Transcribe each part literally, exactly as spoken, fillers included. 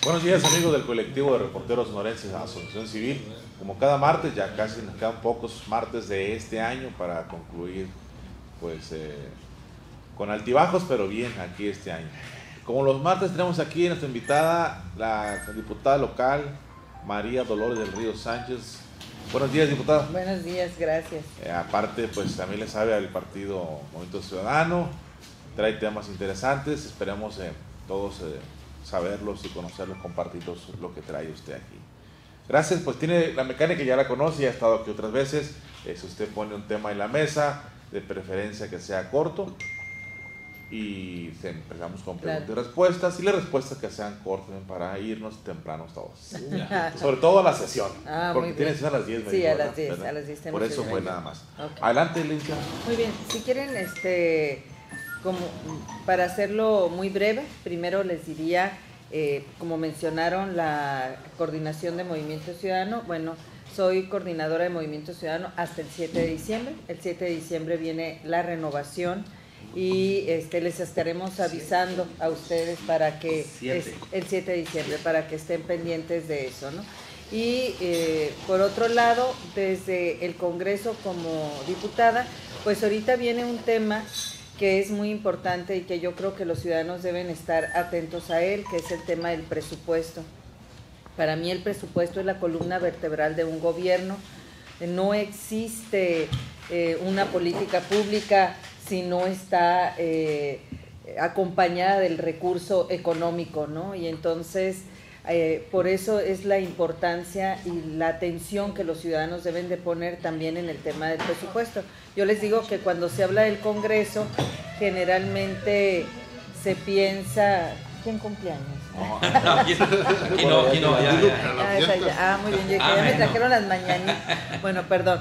Buenos días, amigos del colectivo de reporteros sonorenses Asociación Civil. Como cada martes, ya casi nos quedan pocos martes de este año para concluir pues eh, con altibajos, pero bien aquí este año. Como los martes tenemos aquí nuestra invitada, la diputada local María Dolores del Río Sánchez. Buenos días, diputada. Buenos días, gracias. Eh, aparte, pues también le sabe al partido Movimiento Ciudadano, trae temas interesantes, esperemos eh, todos eh, saberlos y conocerlos, compartirlos, lo que trae usted aquí. Gracias, pues tiene la mecánica, ya la conoce, ya ha estado aquí otras veces. Eh, si usted pone un tema en la mesa, de preferencia que sea corto, y empezamos con preguntas claro. y respuestas, y las respuestas que sean cortas para irnos tempranos todos. Sobre todo a la sesión, ah, porque tienes a las diez. Sí, dijo, a las diez, a las diez. Por eso fue nada más. Okay. Adelante, Lincia. Muy bien, si quieren, este, como para hacerlo muy breve, primero les diría, eh, como mencionaron, la coordinación de Movimiento Ciudadano. Bueno, soy coordinadora de Movimiento Ciudadano hasta el siete de diciembre. El siete de diciembre viene la renovación y este, les estaremos avisando a ustedes para que es, el siete de diciembre para que estén pendientes de eso, ¿no? Y eh, por otro lado, desde el Congreso como diputada, pues ahorita viene un tema que es muy importante y que yo creo que los ciudadanos deben estar atentos a él, que es el tema del presupuesto. Para mí el presupuesto es la columna vertebral de un gobierno. No existe eh, una política pública si no está eh, acompañada del recurso económico, ¿no? Y entonces, eh, por eso es la importancia y la atención que los ciudadanos deben de poner también en el tema del presupuesto. Yo les digo que cuando se habla del Congreso, generalmente se piensa... ¿Quién cumpleaños? No, aquí, aquí no, aquí no, ya, ya. Ah, ya. Ah, muy bien, ya, ya me trajeron las mañanitas. Bueno, perdón.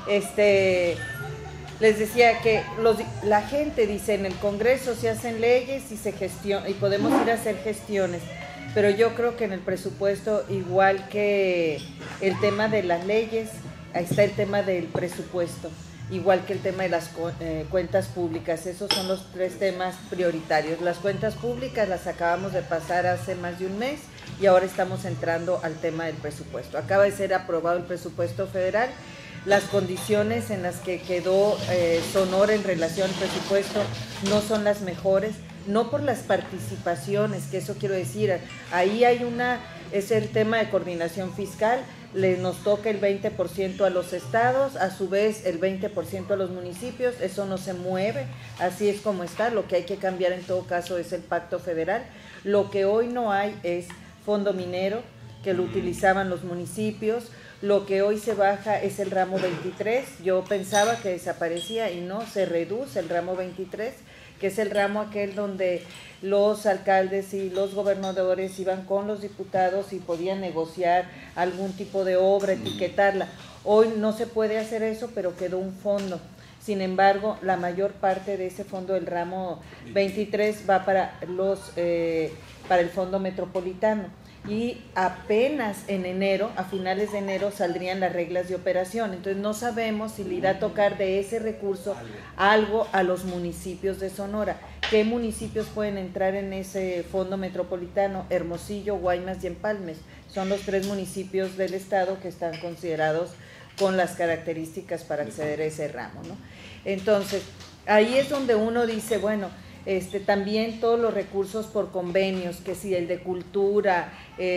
Este... Les decía que los, la gente dice en el Congreso se hacen leyes y se gestiona, y podemos ir a hacer gestiones, pero yo creo que en el presupuesto, igual que el tema de las leyes, ahí está el tema del presupuesto, igual que el tema de las eh, cuentas públicas. Esos son los tres temas prioritarios. Las cuentas públicas las acabamos de pasar hace más de un mes y ahora estamos entrando al tema del presupuesto. Acaba de ser aprobado el presupuesto federal. Las condiciones en las que quedó eh, Sonora en relación al presupuesto no son las mejores, no por las participaciones, que eso quiero decir, ahí hay una, es el tema de coordinación fiscal, le nos toca el veinte por ciento a los estados, a su vez el veinte por ciento a los municipios, eso no se mueve, así es como está. Lo que hay que cambiar en todo caso es el pacto federal. Lo que hoy no hay es fondo minero, que lo utilizaban los municipios. Lo que hoy se baja es el ramo veintitrés, yo pensaba que desaparecía y no, se reduce el ramo veintitrés, que es el ramo aquel donde los alcaldes y los gobernadores iban con los diputados y podían negociar algún tipo de obra, etiquetarla. Hoy no se puede hacer eso, pero quedó un fondo. Sin embargo, la mayor parte de ese fondo del ramo veintitrés va para, los, eh, para el fondo metropolitano. Y apenas en enero, a finales de enero, saldrían las reglas de operación. Entonces no sabemos si le irá a tocar de ese recurso algo a los municipios de Sonora. ¿Qué municipios pueden entrar en ese fondo metropolitano? Hermosillo, Guaymas y Empalmes. Son los tres municipios del estado que están considerados con las características para acceder a ese ramo, ¿no? Entonces, ahí es donde uno dice, bueno, Este, también todos los recursos por convenios, que si el de cultura,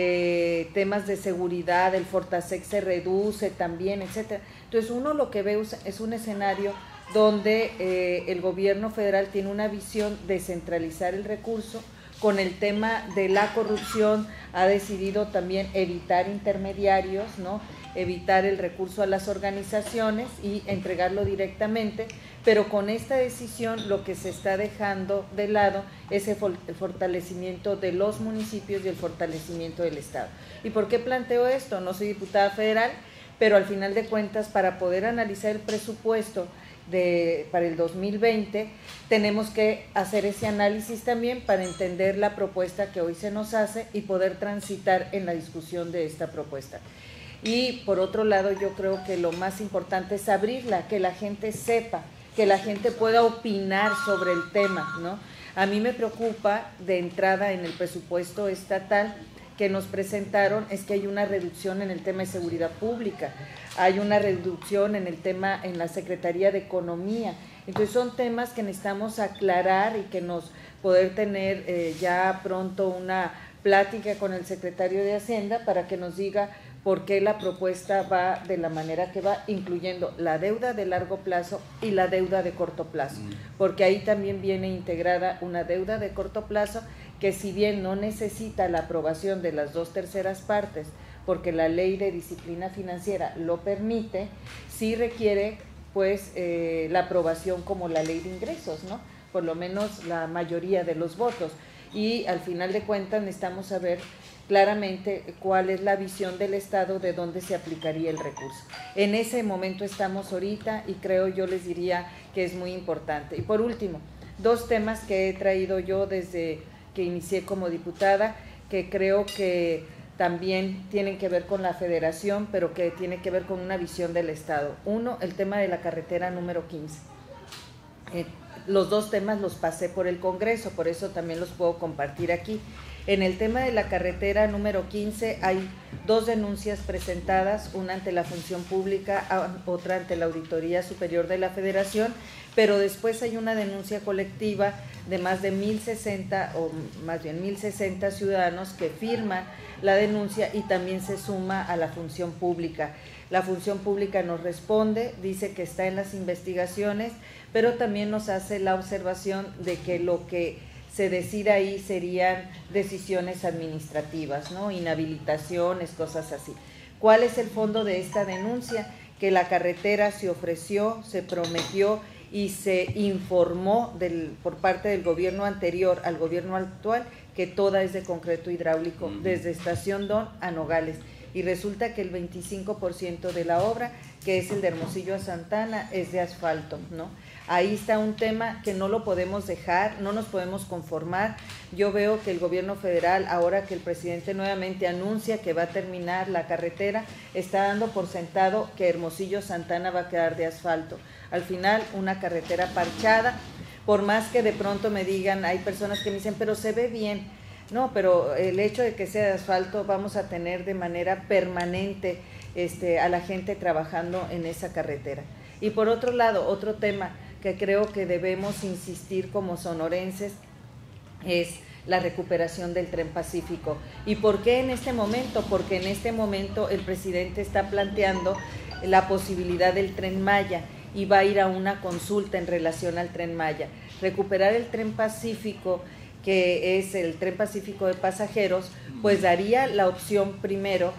eh, temas de seguridad, el Fortasec se reduce también, etcétera. Entonces uno lo que ve es un escenario donde eh, el gobierno federal tiene una visión de centralizar el recurso. Con el tema de la corrupción ha decidido también evitar intermediarios, ¿no? Evitar el recurso a las organizaciones y entregarlo directamente, pero con esta decisión lo que se está dejando de lado es el fortalecimiento de los municipios y el fortalecimiento del Estado. ¿Y por qué planteo esto? No soy diputada federal, pero al final de cuentas, para poder analizar el presupuesto de, para el dos mil veinte, tenemos que hacer ese análisis también para entender la propuesta que hoy se nos hace y poder transitar en la discusión de esta propuesta. Y por otro lado, yo creo que lo más importante es abrirla, que la gente sepa, que la gente pueda opinar sobre el tema, ¿no? A mí me preocupa de entrada en el presupuesto estatal que nos presentaron es que hay una reducción en el tema de seguridad pública, hay una reducción en el tema en la Secretaría de Economía. Entonces son temas que necesitamos aclarar y que nos poder tener eh, ya pronto una plática con el secretario de Hacienda para que nos diga por qué la propuesta va de la manera que va, incluyendo la deuda de largo plazo y la deuda de corto plazo, porque ahí también viene integrada una deuda de corto plazo que, si bien no necesita la aprobación de las dos terceras partes, porque la ley de disciplina financiera lo permite, sí requiere pues eh, la aprobación como la ley de ingresos, ¿no? Por lo menos la mayoría de los votos, y al final de cuentas necesitamos saber claramente cuál es la visión del Estado de dónde se aplicaría el recurso. En ese momento estamos ahorita y creo yo les diría que es muy importante. Y por último, dos temas que he traído yo desde que inicié como diputada, que creo que también tienen que ver con la federación, pero que tiene que ver con una visión del Estado. Uno, el tema de la carretera número quince. Eh, los dos temas los pasé por el Congreso, por eso también los puedo compartir aquí. En el tema de la carretera número quince hay dos denuncias presentadas, una ante la Función Pública, otra ante la Auditoría Superior de la Federación, pero después hay una denuncia colectiva de más de mil sesenta, o más bien mil sesenta ciudadanos que firman la denuncia y también se suma a la Función Pública. La Función Pública nos responde, dice que está en las investigaciones, pero también nos hace la observación de que lo que se decida ahí serían decisiones administrativas, ¿no? Inhabilitaciones, cosas así. ¿Cuál es el fondo de esta denuncia? Que la carretera se ofreció, se prometió y se informó del, por parte del gobierno anterior al gobierno actual que toda es de concreto hidráulico, uh-huh. desde Estación Don a Nogales. Y resulta que el veinticinco por ciento de la obra, que es el de Hermosillo a Santana, es de asfalto, ¿no? Ahí está un tema que no lo podemos dejar, no nos podemos conformar. Yo veo que el gobierno federal, ahora que el presidente nuevamente anuncia que va a terminar la carretera, está dando por sentado que Hermosillo Santana va a quedar de asfalto. Al final, una carretera parchada, por más que de pronto me digan, hay personas que me dicen, pero se ve bien. No, pero el hecho de que sea de asfalto, vamos a tener de manera permanente este, a la gente trabajando en esa carretera. Y por otro lado, otro tema que creo que debemos insistir como sonorenses es la recuperación del Tren Pacífico. ¿Y por qué en este momento? Porque en este momento el presidente está planteando la posibilidad del Tren Maya y va a ir a una consulta en relación al Tren Maya. Recuperar el Tren Pacífico, que es el Tren Pacífico de pasajeros, pues daría la opción primero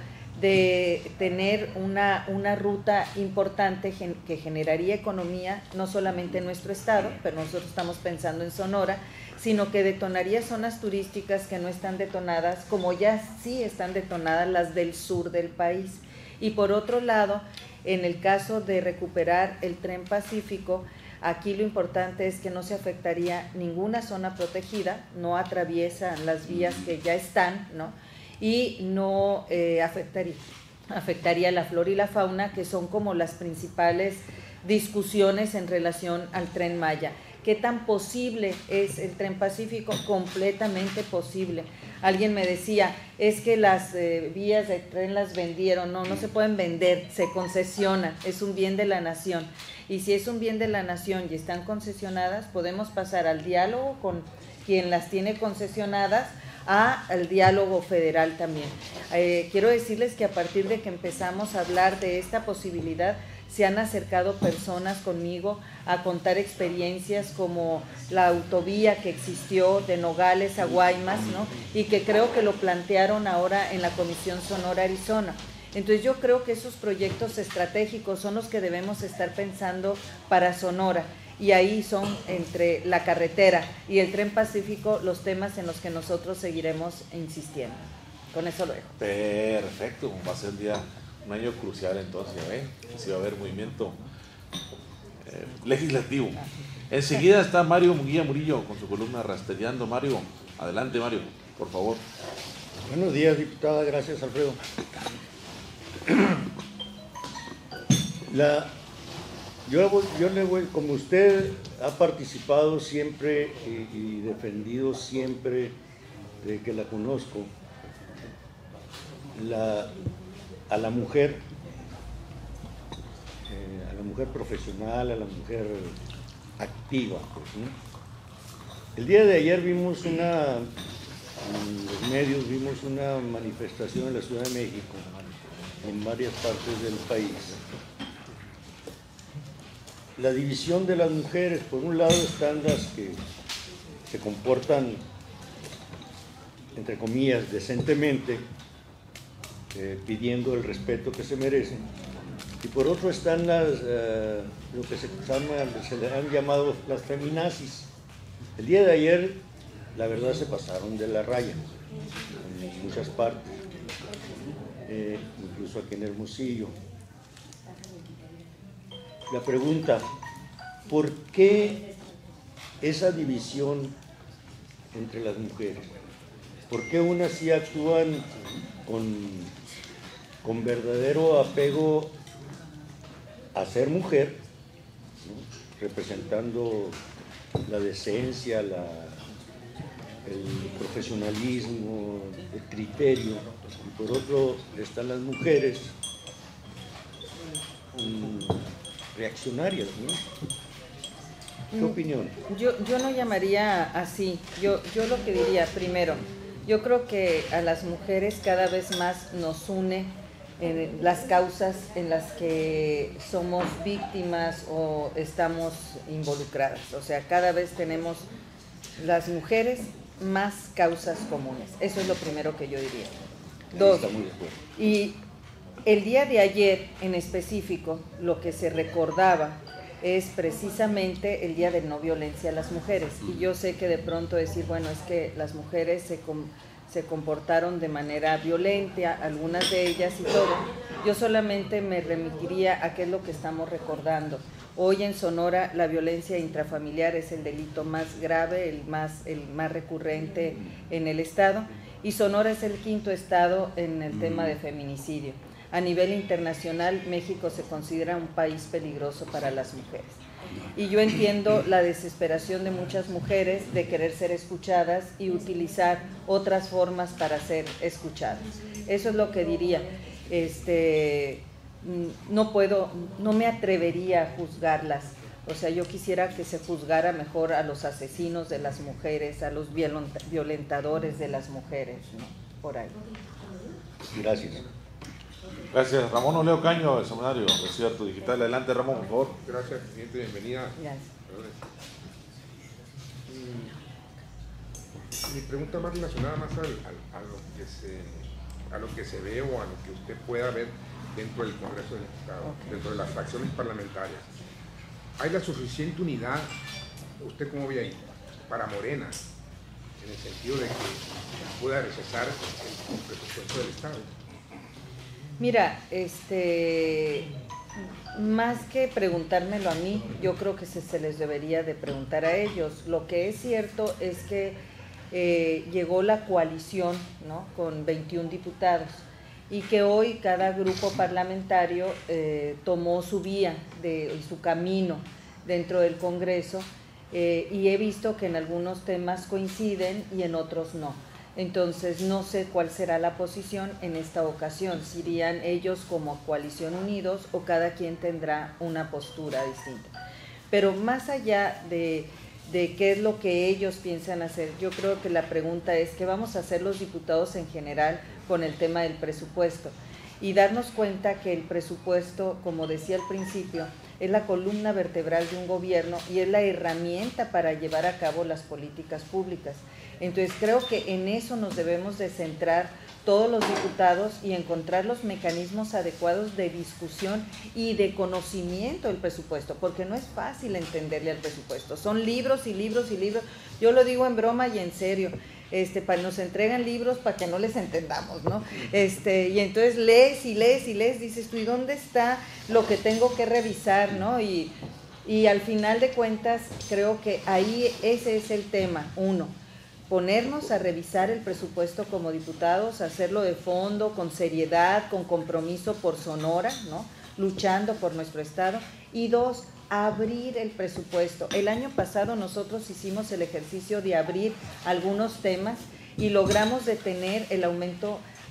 de tener una, una ruta importante gen, que generaría economía, no solamente en nuestro estado, pero nosotros estamos pensando en Sonora, sino que detonaría zonas turísticas que no están detonadas, como ya sí están detonadas las del sur del país. Y por otro lado, en el caso de recuperar el Tren Pacífico, aquí lo importante es que no se afectaría ninguna zona protegida, no atraviesan las vías que ya están, ¿no? Y no eh, afectaría, afectaría la flora y la fauna, que son como las principales discusiones en relación al Tren Maya. ¿Qué tan posible es el Tren Pacífico? Completamente posible. Alguien me decía, es que las eh, vías de tren las vendieron. No, no se pueden vender, se concesionan, es un bien de la nación. Y si es un bien de la nación y están concesionadas, podemos pasar al diálogo con quien las tiene concesionadas, a al diálogo federal también. Eh, quiero decirles que a partir de que empezamos a hablar de esta posibilidad, se han acercado personas conmigo a contar experiencias como la autovía que existió de Nogales a Guaymas, ¿no? Y que creo que lo plantearon ahora en la Comisión Sonora Arizona. Entonces yo creo que esos proyectos estratégicos son los que debemos estar pensando para Sonora, y ahí son entre la carretera y el Tren Pacífico los temas en los que nosotros seguiremos insistiendo. Con eso lo dejo. Perfecto, va a ser un día, un año crucial entonces, ¿eh? Si va a haber movimiento eh, legislativo. Enseguida está Mario Munguía Murillo con su columna Rastreando. Mario, adelante Mario, por favor. Buenos días, diputada, gracias Alfredo. La, yo, yo le voy, como usted ha participado siempre y, y defendido siempre, de que la conozco, la, a la mujer, eh, a la mujer profesional, a la mujer activa. Pues, ¿no? El día de ayer vimos una, en los medios vimos una manifestación en la Ciudad de México, en varias partes del país. La división de las mujeres, por un lado están las que se comportan, entre comillas, decentemente, eh, pidiendo el respeto que se merecen, y por otro están las, eh, lo que se, llama, se le han llamado las feminazis. El día de ayer, la verdad, se pasaron de la raya en muchas partes, eh, incluso aquí en Hermosillo. La pregunta, ¿por qué esa división entre las mujeres? ¿Por qué unas sí actúan con, con verdadero apego a ser mujer, ¿no? Representando la decencia, la, el profesionalismo, el criterio, y por otro están las mujeres um, reaccionarias, ¿no? ¿Qué opinión? Yo, yo no llamaría así, yo, yo lo que diría, primero, yo creo que a las mujeres cada vez más nos une en las causas en las que somos víctimas o estamos involucradas. O sea, cada vez tenemos las mujeres más causas comunes. Eso es lo primero que yo diría. Dos, y el día de ayer en específico, lo que se recordaba es precisamente el Día de No Violencia a las Mujeres. Y yo sé que de pronto decir, bueno, es que las mujeres se... se comportaron de manera violenta, algunas de ellas y todo. Yo solamente me remitiría a qué es lo que estamos recordando. Hoy en Sonora la violencia intrafamiliar es el delito más grave, el más, el más recurrente en el estado, y Sonora es el quinto estado en el tema de feminicidio. A nivel internacional, México se considera un país peligroso para las mujeres. Y yo entiendo la desesperación de muchas mujeres de querer ser escuchadas y utilizar otras formas para ser escuchadas. Eso es lo que diría. Este, no puedo, no me atrevería a juzgarlas. O sea, yo quisiera que se juzgara mejor a los asesinos de las mujeres, a los violentadores de las mujeres, ¿no? Por ahí. Gracias. Gracias. Ramón Oleo Caño, del Semanario Desierto Digital. Adelante, Ramón, por favor. Gracias, presidente. Bienvenida. Gracias. Mi pregunta más relacionada más al, al, a, lo que se, a lo que se ve o a lo que usted pueda ver dentro del Congreso del Estado, okay, dentro de las fracciones parlamentarias. ¿Hay la suficiente unidad, usted cómo ve ahí, para Morena, en el sentido de que pueda rechazar el, el presupuesto del Estado? Mira, este, más que preguntármelo a mí, yo creo que se, se les debería de preguntar a ellos. Lo que es cierto es que eh, llegó la coalición, ¿no?, con veintiún diputados, y que hoy cada grupo parlamentario eh, tomó su vía, de, su camino dentro del Congreso, eh, y he visto que en algunos temas coinciden y en otros no. Entonces no sé cuál será la posición en esta ocasión, si irían ellos como coalición unidos o cada quien tendrá una postura distinta. Pero más allá de, de qué es lo que ellos piensan hacer, yo creo que la pregunta es qué vamos a hacer los diputados en general con el tema del presupuesto, y darnos cuenta que el presupuesto, como decía al principio, es la columna vertebral de un gobierno y es la herramienta para llevar a cabo las políticas públicas. Entonces creo que en eso nos debemos de centrar todos los diputados y encontrar los mecanismos adecuados de discusión y de conocimiento del presupuesto, porque no es fácil entenderle al presupuesto. Son libros y libros y libros. Yo lo digo en broma y en serio. Este, para, nos entregan libros para que no les entendamos, ¿no? Este, y entonces lees y lees y lees, dices tú, ¿y dónde está lo que tengo que revisar, no? Y, y al final de cuentas, creo que ahí ese es el tema, uno, ponernos a revisar el presupuesto como diputados, hacerlo de fondo, con seriedad, con compromiso por Sonora, ¿no?, luchando por nuestro estado, y dos, abrir el presupuesto. El año pasado nosotros hicimos el ejercicio de abrir algunos temas y logramos detener el aumento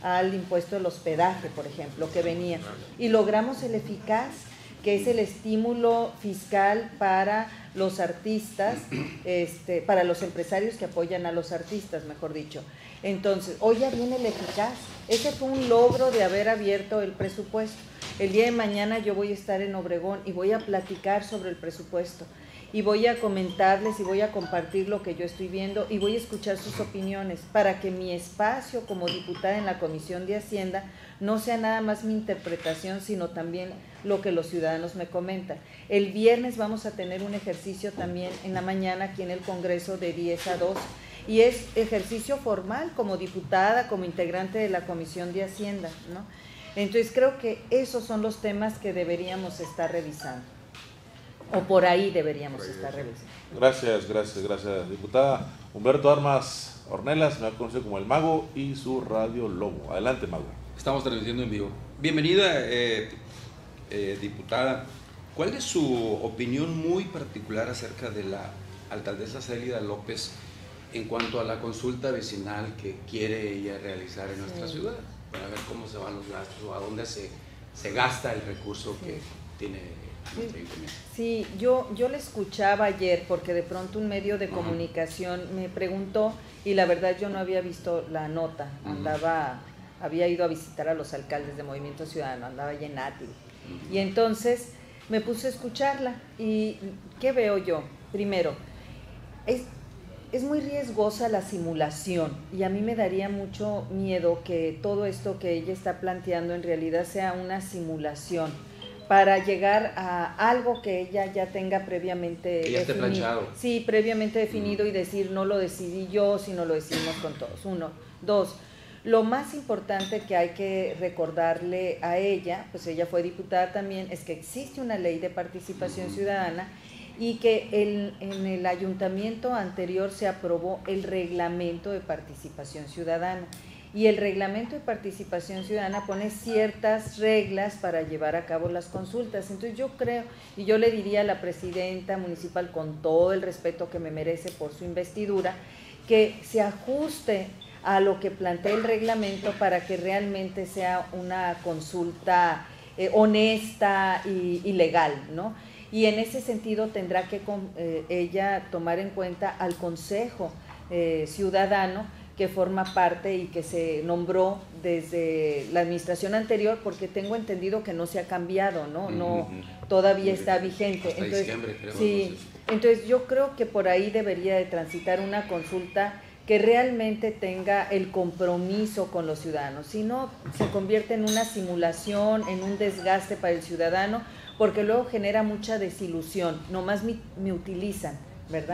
al impuesto del hospedaje, por ejemplo, que venía. Y logramos el eficaz, que es el estímulo fiscal para los artistas, este, para los empresarios que apoyan a los artistas, mejor dicho. Entonces, hoy ya viene el eficaz. Ese fue un logro de haber abierto el presupuesto. El día de mañana yo voy a estar en Obregón y voy a platicar sobre el presupuesto. Y voy a comentarles y voy a compartir lo que yo estoy viendo y voy a escuchar sus opiniones para que mi espacio como diputada en la Comisión de Hacienda no sea nada más mi interpretación, sino también lo que los ciudadanos me comentan. El viernes vamos a tener un ejercicio también en la mañana aquí en el Congreso de diez a dos y es ejercicio formal como diputada, como integrante de la Comisión de Hacienda, ¿no? Entonces creo que esos son los temas que deberíamos estar revisando. O por ahí deberíamos estar revisando. Gracias, gracias, gracias, diputada. Humberto Armas Ornelas, me ha conocido como El Mago, y su Radio Lobo. Adelante, Mago. Estamos transmitiendo en vivo. Bienvenida, eh, eh, diputada. ¿Cuál es su opinión muy particular acerca de la alcaldesa Célida López en cuanto a la consulta vecinal que quiere ella realizar en nuestra sí. ciudad? Para ver cómo se van los gastos o a dónde se, se gasta el recurso que sí. tiene... Sí, yo, yo le escuchaba ayer porque de pronto un medio de comunicación me preguntó y la verdad yo no había visto la nota, andaba, había ido a visitar a los alcaldes de Movimiento Ciudadano, andaba allá en Ati, y entonces me puse a escucharla y ¿qué veo yo? Primero, es, es muy riesgosa la simulación y a mí me daría mucho miedo que todo esto que ella está planteando en realidad sea una simulación para llegar a algo que ella ya tenga previamente que ya esté definido. planchado. Sí, previamente definido mm. y decir no lo decidí yo, sino lo decidimos con todos. Uno. Dos, lo más importante que hay que recordarle a ella, pues ella fue diputada también, es que existe una ley de participación mm. ciudadana y que el, en el ayuntamiento anterior se aprobó el reglamento de participación ciudadana. Y el reglamento de participación ciudadana pone ciertas reglas para llevar a cabo las consultas. Entonces yo creo, y yo le diría a la presidenta municipal, con todo el respeto que me merece por su investidura, que se ajuste a lo que plantea el reglamento para que realmente sea una consulta eh, honesta y, y legal, ¿no? Y en ese sentido tendrá que eh, ella tomar en cuenta al Consejo eh, Ciudadano, que forma parte y que se nombró desde la administración anterior, porque tengo entendido que no se ha cambiado, ¿no? No, todavía está vigente. Hasta entonces, diciembre, creo. Sí, entonces yo creo que por ahí debería de transitar una consulta que realmente tenga el compromiso con los ciudadanos, si no se convierte en una simulación, en un desgaste para el ciudadano, porque luego genera mucha desilusión, nomás me, me utilizan, ¿verdad?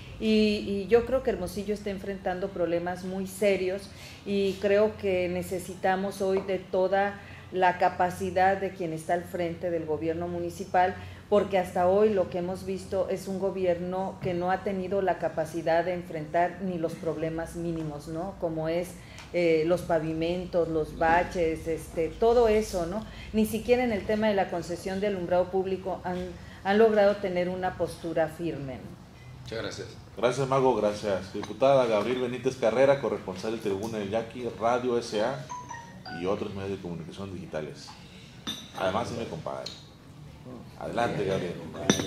Y, y yo creo que Hermosillo está enfrentando problemas muy serios y creo que necesitamos hoy de toda la capacidad de quien está al frente del gobierno municipal, porque hasta hoy lo que hemos visto es un gobierno que no ha tenido la capacidad de enfrentar ni los problemas mínimos, ¿no? Como es eh, los pavimentos, los baches, este, todo eso, ¿no? Ni siquiera en el tema de la concesión de alumbrado público han, han logrado tener una postura firme, ¿no? Muchas gracias. Gracias, Mago, gracias. Diputada Gabriel Benítez Carrera, corresponsal de Tribuna del Yaqui, Radio S A y otros medios de comunicación digitales. Además, sí me compadre. Adelante, Gabriel.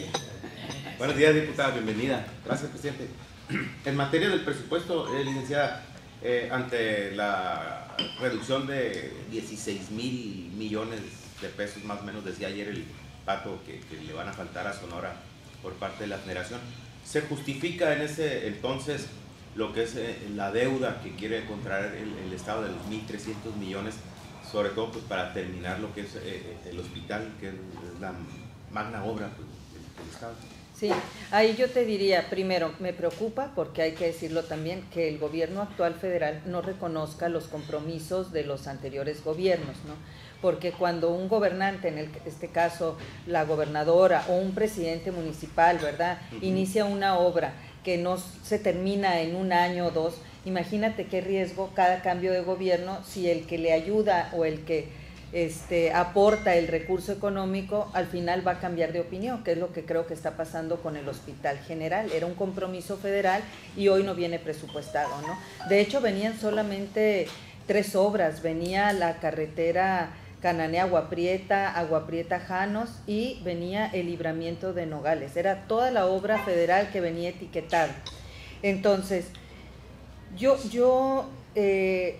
Buenos días, diputada, bienvenida. Gracias, presidente. En materia del presupuesto, eh, licenciada, eh, ante la reducción de dieciséis mil millones de pesos, más o menos, decía ayer el Pato, que, que le van a faltar a Sonora por parte de la Federación, ¿se justifica en ese entonces lo que es eh, la deuda que quiere contraer el, el Estado de los mil trescientos millones, sobre todo pues, para terminar lo que es eh, el hospital, que es la magna obra pues, del, del Estado? Sí, ahí yo te diría, primero, me preocupa, porque hay que decirlo también, que el gobierno actual federal no reconozca los compromisos de los anteriores gobiernos, ¿no? Porque cuando un gobernante, en el, este caso la gobernadora o un presidente municipal, ¿verdad?, uh-huh. inicia una obra que no se termina en un año o dos, imagínate qué riesgo cada cambio de gobierno si el que le ayuda o el que este, aporta el recurso económico al final va a cambiar de opinión, que es lo que creo que está pasando con el Hospital General. Era un compromiso federal y hoy no viene presupuestado, ¿no? De hecho, venían solamente tres obras, venía la carretera Cananea Agua Prieta, Agua Prieta Janos y venía el libramiento de Nogales, era toda la obra federal que venía etiquetada. Entonces, yo, yo, eh,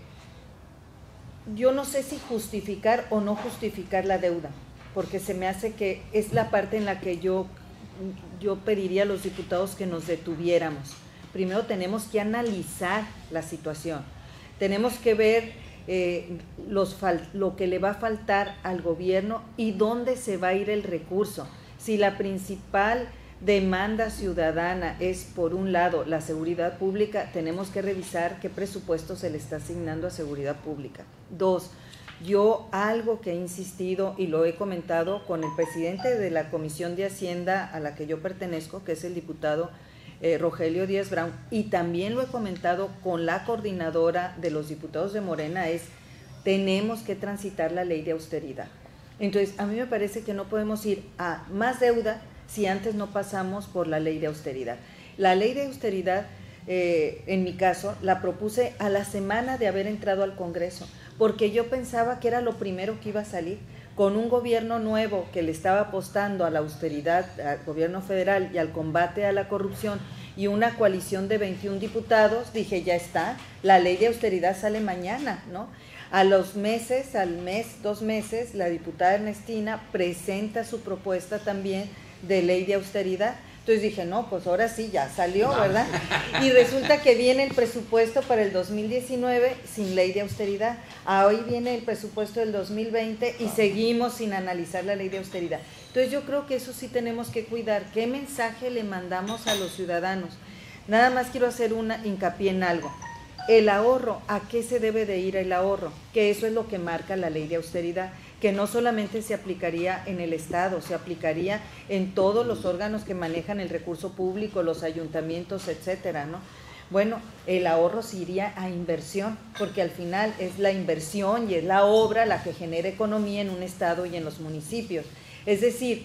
yo no sé si justificar o no justificar la deuda, porque se me hace que es la parte en la que yo, yo pediría a los diputados que nos detuviéramos. Primero tenemos que analizar la situación, tenemos que ver eh, los lo que le va a faltar al gobierno y dónde se va a ir el recurso. Si la principal demanda ciudadana es, por un lado, la seguridad pública, tenemos que revisar qué presupuesto se le está asignando a seguridad pública. Dos, yo algo que he insistido y lo he comentado con el presidente de la Comisión de Hacienda a la que yo pertenezco, que es el diputado eh, Rogelio Díaz Brown, y también lo he comentado con la coordinadora de los diputados de Morena, es tenemos que transitar la ley de austeridad. Entonces, a mí me parece que no podemos ir a más deuda si antes no pasamos por la ley de austeridad. La ley de austeridad, eh, en mi caso, la propuse a la semana de haber entrado al Congreso, porque yo pensaba que era lo primero que iba a salir, con un gobierno nuevo que le estaba apostando a la austeridad, al gobierno federal y al combate a la corrupción, y una coalición de veintiún diputados, dije, ya está, la ley de austeridad sale mañana, ¿no? A los meses, al mes, dos meses, la diputada Ernestina presenta su propuesta también de ley de austeridad. Entonces dije, no, pues ahora sí, ya salió, ¿verdad? Y resulta que viene el presupuesto para el dos mil diecinueve sin ley de austeridad. Hoy viene el presupuesto del dos mil veinte y seguimos sin analizar la ley de austeridad. Entonces yo creo que eso sí tenemos que cuidar. ¿Qué mensaje le mandamos a los ciudadanos? Nada más quiero hacer una hincapié en algo. El ahorro, ¿a qué se debe de ir el ahorro? Que eso es lo que marca la ley de austeridad, que no solamente se aplicaría en el Estado, se aplicaría en todos los órganos que manejan el recurso público, los ayuntamientos, etcétera, ¿no? Bueno, el ahorro se iría a inversión, porque al final es la inversión y es la obra la que genera economía en un estado y en los municipios. Es decir,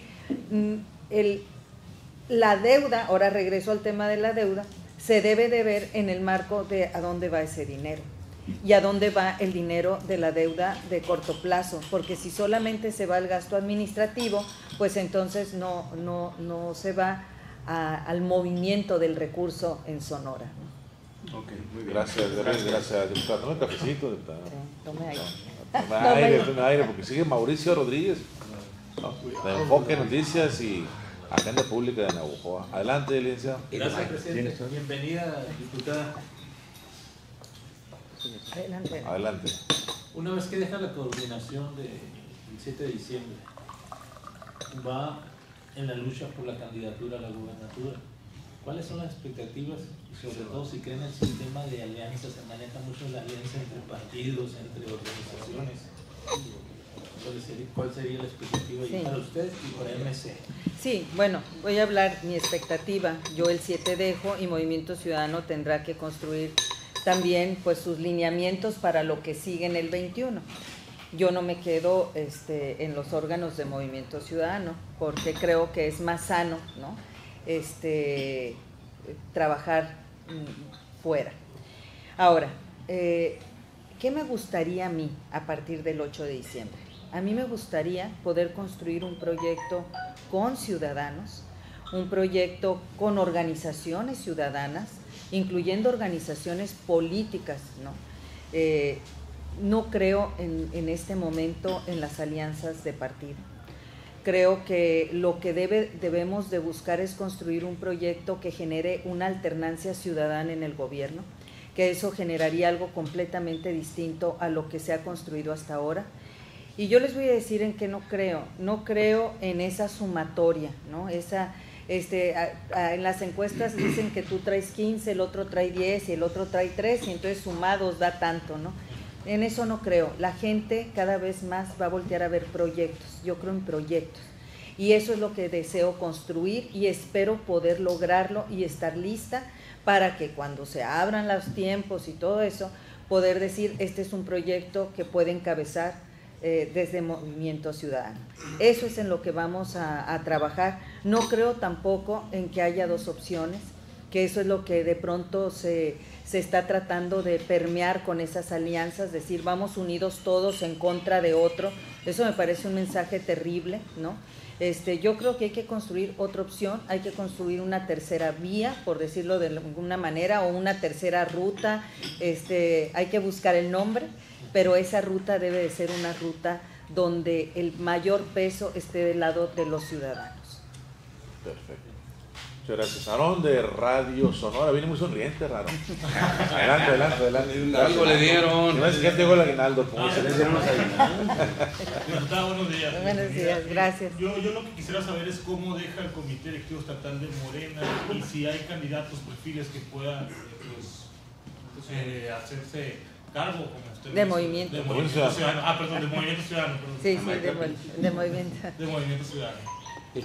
el, la deuda, ahora regreso al tema de la deuda, se debe de ver en el marco de a dónde va ese dinero y a dónde va el dinero de la deuda de corto plazo, porque si solamente se va al gasto administrativo, pues entonces no, no, no se va a, al movimiento del recurso en Sonora. Ok, muy bien. Gracias, gracias, gracias, diputado. Tome cafecito, diputado. Sí, tome aire. Tome aire, tome aire, porque sigue Mauricio Rodríguez, ¿no? De Enfoque Noticias y Agenda Pública de Navojoa. Adelante, licenciado. Gracias, presidente. Bienvenida, diputada. Adelante. Adelante. Una vez que deja la coordinación del siete de diciembre, va en la lucha por la candidatura a la gubernatura. ¿Cuáles son las expectativas? Y sobre todo, si creen en el sistema de alianzas, se maneja mucho la alianza entre partidos, entre organizaciones. ¿Cuál sería, cuál sería la expectativa sí. para usted y para M C? Sí, bueno, voy a hablar mi expectativa. Yo el siete dejo y Movimiento Ciudadano tendrá que construir también pues sus lineamientos para lo que sigue en el veintiuno. Yo no me quedo este, en los órganos de Movimiento Ciudadano porque creo que es más sano, ¿no? Este, trabajar mmm, fuera. Ahora, eh, ¿qué me gustaría a mí a partir del ocho de diciembre? A mí me gustaría poder construir un proyecto con ciudadanos, un proyecto con organizaciones ciudadanas, incluyendo organizaciones políticas, ¿no? Eh, no creo en, en este momento en las alianzas de partido. Creo que lo que debe, debemos de buscar es construir un proyecto que genere una alternancia ciudadana en el gobierno, que eso generaría algo completamente distinto a lo que se ha construido hasta ahora. Y yo les voy a decir en qué no creo. No creo en esa sumatoria, ¿no? Esa, este, a, a, en las encuestas dicen que tú traes quince, el otro trae diez y el otro trae tres, y entonces sumados da tanto, ¿no? En eso no creo. La gente cada vez más va a voltear a ver proyectos. Yo creo en proyectos. Y eso es lo que deseo construir y espero poder lograrlo y estar lista para que cuando se abran los tiempos y todo eso, poder decir, este es un proyecto que puede encabezar Eh, desde Movimiento Ciudadano. Eso es en lo que vamos a, a trabajar. No creo tampoco en que haya dos opciones. que eso es lo que de pronto se, se está tratando de permear con esas alianzas, decir vamos unidos todos en contra de otro. Eso me parece un mensaje terrible, ¿no? Este, yo creo que hay que construir otra opción, hay que construir una tercera vía, por decirlo de alguna manera, o una tercera ruta, este, hay que buscar el nombre, pero esa ruta debe de ser una ruta donde el mayor peso esté del lado de los ciudadanos. Perfecto. Muchas gracias. Aarón de Radio Sonora, viene muy sonriente, raro. Adelante, adelante, adelante. Algo le dieron. No es que llegó el aguinaldo, como se le dieron los aguinaldos. Diputada, buenos días. Buenos días, gracias. Yo, yo lo que quisiera saber es cómo deja el Comité Directivo Estatal de Morena y si hay candidatos, perfiles que puedan pues, eh, hacerse cargo, como usted De dice, movimiento. De Movimiento Ciudadano. Ah, perdón, de Movimiento Ciudadano. Perdón. Sí, sí, de, de movimiento. De Movimiento Ciudadano.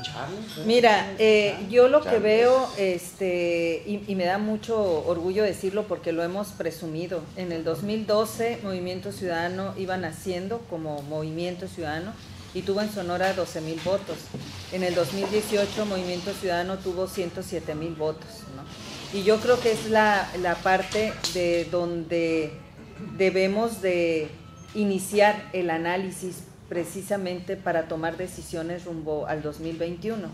Mira, eh, yo lo que veo, este, y, y me da mucho orgullo decirlo porque lo hemos presumido, en el dos mil doce Movimiento Ciudadano iba naciendo como Movimiento Ciudadano y tuvo en Sonora doce mil votos. En el dos mil dieciocho Movimiento Ciudadano tuvo ciento siete mil votos, ¿no? Y yo creo que es la, la parte de donde debemos de iniciar el análisis precisamente para tomar decisiones rumbo al dos mil veintiuno.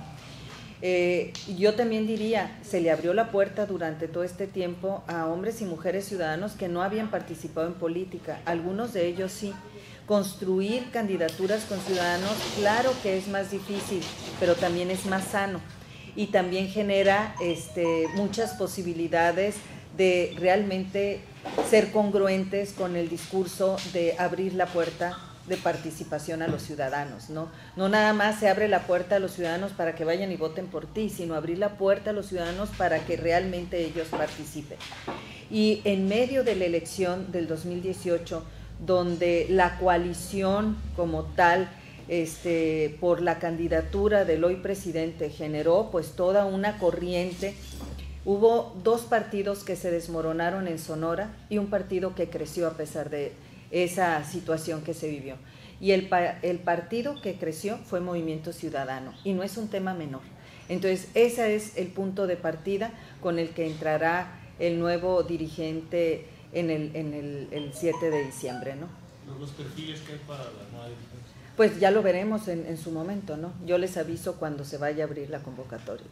Eh, yo también diría, se le abrió la puerta durante todo este tiempo a hombres y mujeres ciudadanos que no habían participado en política, algunos de ellos sí. Construir candidaturas con ciudadanos, claro que es más difícil, pero también es más sano y también genera este, muchas posibilidades de realmente ser congruentes con el discurso de abrir la puerta de participación a los ciudadanos, ¿no? No nada más se abre la puerta a los ciudadanos para que vayan y voten por ti, sino abrir la puerta a los ciudadanos para que realmente ellos participen. Y en medio de la elección del dos mil dieciocho, donde la coalición como tal, este, por la candidatura del hoy presidente generó pues toda una corriente, hubo dos partidos que se desmoronaron en Sonora y un partido que creció a pesar de esa situación que se vivió. Y el, el partido que creció fue Movimiento Ciudadano, y no es un tema menor. Entonces, ese es el punto de partida con el que entrará el nuevo dirigente en el, en el, el siete de diciembre, ¿no? Los perfiles que hay para la nueva dirigencia. Pues ya lo veremos en, en su momento, ¿no? Yo les aviso cuando se vaya a abrir la convocatoria.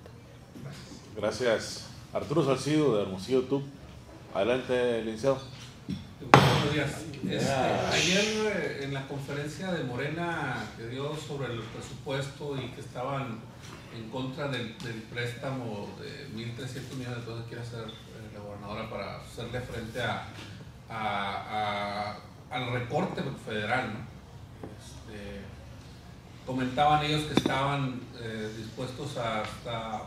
Gracias. Arturo Salcido, de Hermosillo, tú. Adelante, licenciado. Buenos días. Este, ayer eh, en la conferencia de Morena que dio sobre el presupuesto y que estaban en contra del, del préstamo de mil trescientos millones de pesos que quiere hacer eh, la gobernadora para hacerle frente a, a, a, al recorte federal, ¿no? Este, comentaban ellos que estaban eh, dispuestos a hasta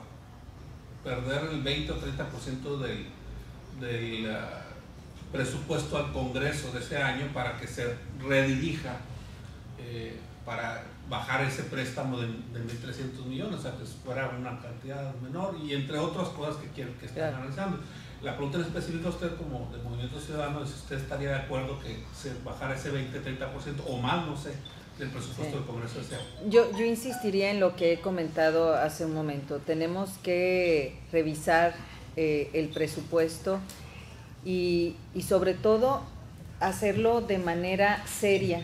perder el veinte o treinta por ciento del, del uh, presupuesto al Congreso de ese año para que se redirija eh, para bajar ese préstamo de, de mil trescientos millones, o sea, que fuera una cantidad menor, y entre otras cosas que quieren que están analizando. La pregunta en específico a usted como de Movimiento Ciudadano es si usted estaría de acuerdo que se bajara ese veinte a treinta por ciento o más, no sé, del presupuesto sí. del Congreso de ese año. Yo, yo insistiría en lo que he comentado hace un momento. Tenemos que revisar eh, el presupuesto y, y sobre todo hacerlo de manera seria.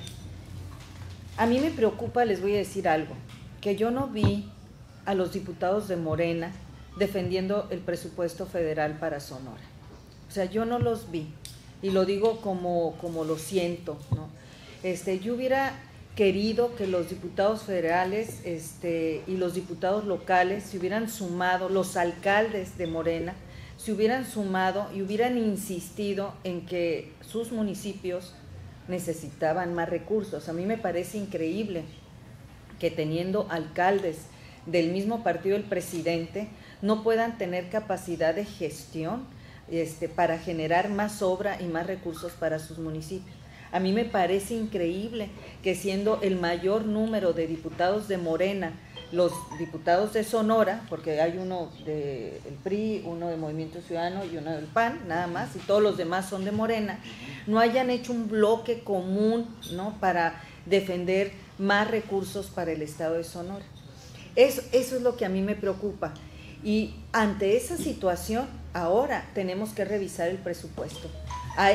A mí me preocupa, les voy a decir algo, que yo no vi a los diputados de Morena defendiendo el presupuesto federal para Sonora. O sea, yo no los vi, y lo digo como, como lo siento, ¿no? Este, yo hubiera querido que los diputados federales este, y los diputados locales se hubieran sumado, los alcaldes de Morena, se hubieran sumado y hubieran insistido en que sus municipios necesitaban más recursos. A mí me parece increíble que teniendo alcaldes del mismo partido del presidente no puedan tener capacidad de gestión este, para generar más obra y más recursos para sus municipios. A mí me parece increíble que siendo el mayor número de diputados de Morena, los diputados de Sonora, porque hay uno del P R I, uno de Movimiento Ciudadano y uno del P A N, nada más, y todos los demás son de Morena, no hayan hecho un bloque común, ¿no?, para defender más recursos para el estado de Sonora. Eso, eso es lo que a mí me preocupa. Y ante esa situación, ahora tenemos que revisar el presupuesto. Hay,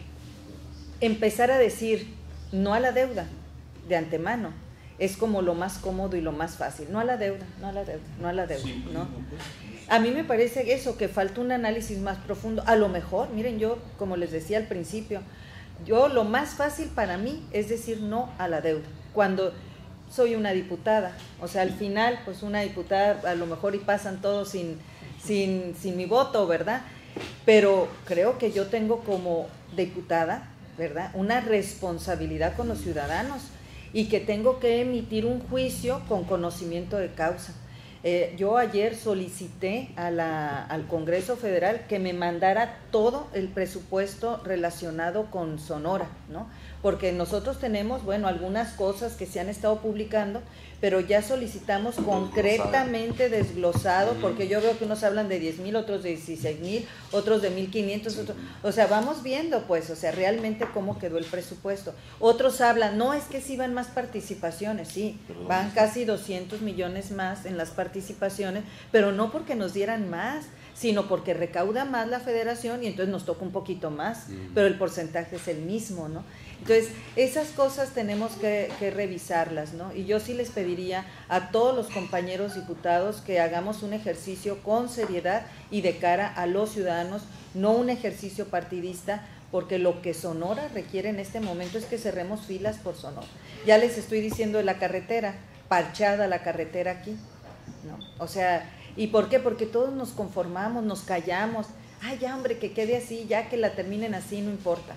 empezar a decir no a la deuda de antemano es como lo más cómodo y lo más fácil. No a la deuda, no a la deuda, no a la deuda, ¿no? A mí me parece eso, que falta un análisis más profundo. A lo mejor, miren, yo, como les decía al principio, yo lo más fácil para mí es decir no a la deuda. Cuando soy una diputada, o sea, al final, pues una diputada a lo mejor y pasan todos sin, sin, sin mi voto, ¿verdad? Pero creo que yo tengo como diputada, ¿verdad?, una responsabilidad con los ciudadanos y que tengo que emitir un juicio con conocimiento de causa. Eh, yo ayer solicité a la, al Congreso Federal que me mandara todo el presupuesto relacionado con Sonora, ¿no? Porque nosotros tenemos, bueno, algunas cosas que se han estado publicando, pero ya solicitamos concretamente desglosado, porque yo veo que unos hablan de diez mil, otros de dieciséis mil, otros de mil quinientos, otros, o sea, vamos viendo pues, o sea, realmente cómo quedó el presupuesto. Otros hablan, no, es que sí van más participaciones, sí, van casi doscientos millones más en las participaciones, pero no porque nos dieran más, sino porque recauda más la federación y entonces nos toca un poquito más, pero el porcentaje es el mismo, ¿no? Entonces, esas cosas tenemos que, que revisarlas, ¿no? Y yo sí les pediría a todos los compañeros diputados que hagamos un ejercicio con seriedad y de cara a los ciudadanos, no un ejercicio partidista, porque lo que Sonora requiere en este momento es que cerremos filas por Sonora. Ya les estoy diciendo de la carretera, parchada la carretera aquí, ¿no? O sea, ¿y por qué? Porque todos nos conformamos, nos callamos. Ay, ya, hombre, que quede así, ya que la terminen así, no importa.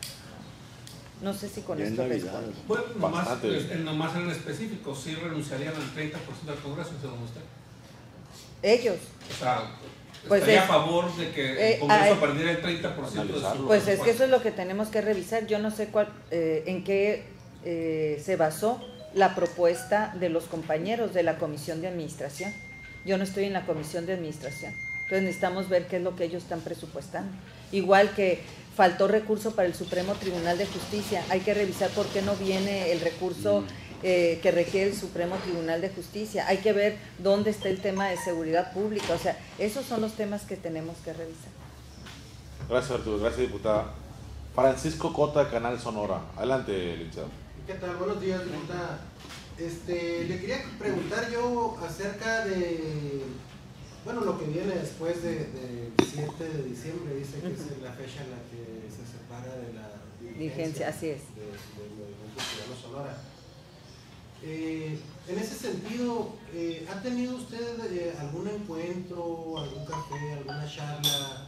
No sé si con esto respondo. Bueno, nomás, pues, nomás en específico, ¿sí renunciarían al treinta por ciento del Congreso, según usted? Ellos. O sea, pues ¿estaría es, a favor de que el Congreso eh, perdiera el treinta por ciento de su... Pues es que eso es lo que tenemos que revisar. Yo no sé cuál, eh, en qué eh, se basó la propuesta de los compañeros de la Comisión de Administración. Yo no estoy en la Comisión de Administración. Entonces necesitamos ver qué es lo que ellos están presupuestando. Igual que faltó recurso para el Supremo Tribunal de Justicia, hay que revisar por qué no viene el recurso eh, que requiere el Supremo Tribunal de Justicia, hay que ver dónde está el tema de seguridad pública, o sea, esos son los temas que tenemos que revisar. Gracias, Arturo, gracias, diputada. Francisco Cota, Canal Sonora. Adelante, licenciado. ¿Qué tal? Buenos días, diputada. Este, le quería preguntar yo acerca de, bueno, lo que viene después del de, de siete de diciembre, dice que uh-huh. es la fecha en la que se separa de la dirigencia, así es. del de, Movimiento Ciudadano Sonora. Eh, en ese sentido, eh, ¿ha tenido usted eh, algún encuentro, algún café, alguna charla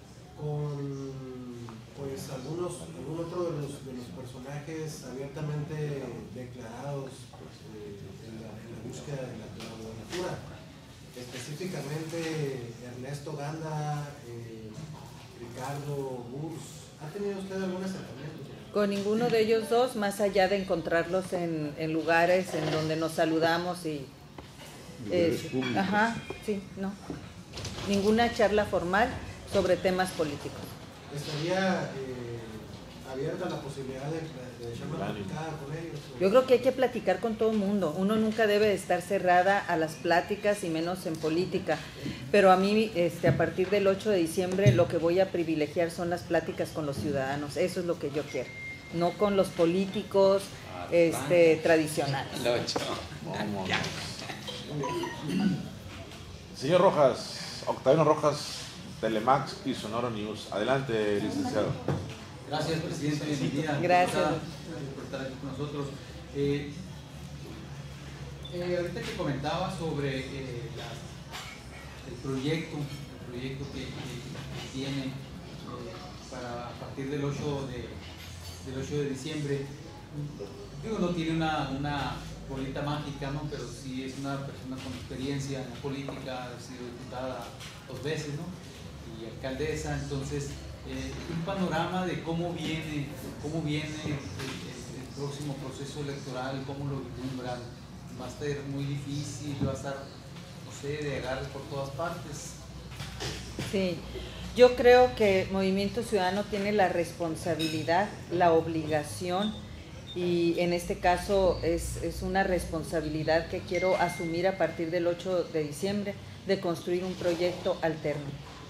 con pues algunos, algún otro de los, de los personajes abiertamente declarados pues, eh, en, la, en la búsqueda de la, de la gobernatura? Específicamente Ernesto Ganda, eh, Ricardo Burs. ¿Ha tenido usted algún acercamiento? Con ninguno de ellos dos, más allá de encontrarlos en, en lugares en donde nos saludamos y... Eh, ajá, sí, no. Ninguna charla formal sobre temas políticos. ¿Estaría eh, abierta la posibilidad de, de echar una platicada con ellos? ¿O? Yo creo que hay que platicar con todo el mundo. Uno nunca debe de estar cerrada a las pláticas y menos en política. Pero a mí, este, a partir del ocho de diciembre, lo que voy a privilegiar son las pláticas con los ciudadanos. Eso es lo que yo quiero. No con los políticos este, tradicionales. Señor Rojas, Octaviano Rojas, Telemax y Sonora News. Adelante, licenciado. Gracias, presidente. Bienvenida. Gracias. Gracias por estar aquí con nosotros. Eh, eh, ahorita que comentaba sobre eh, la, el proyecto, el proyecto que, que, que tiene eh, para a partir del ocho de diciembre, digo, no tiene una, una bolita mágica, ¿no? Pero sí es una persona con experiencia en la política, ha sido diputada dos veces, ¿no? Y alcaldesa, entonces eh, un panorama de cómo viene, cómo viene el, el, el próximo proceso electoral, cómo lo vislumbran. Va a ser muy difícil, va a estar, no sé, de agarres por todas partes. Sí, yo creo que Movimiento Ciudadano tiene la responsabilidad, la obligación, y en este caso es, es una responsabilidad que quiero asumir a partir del ocho de diciembre, de construir un proyecto alterno.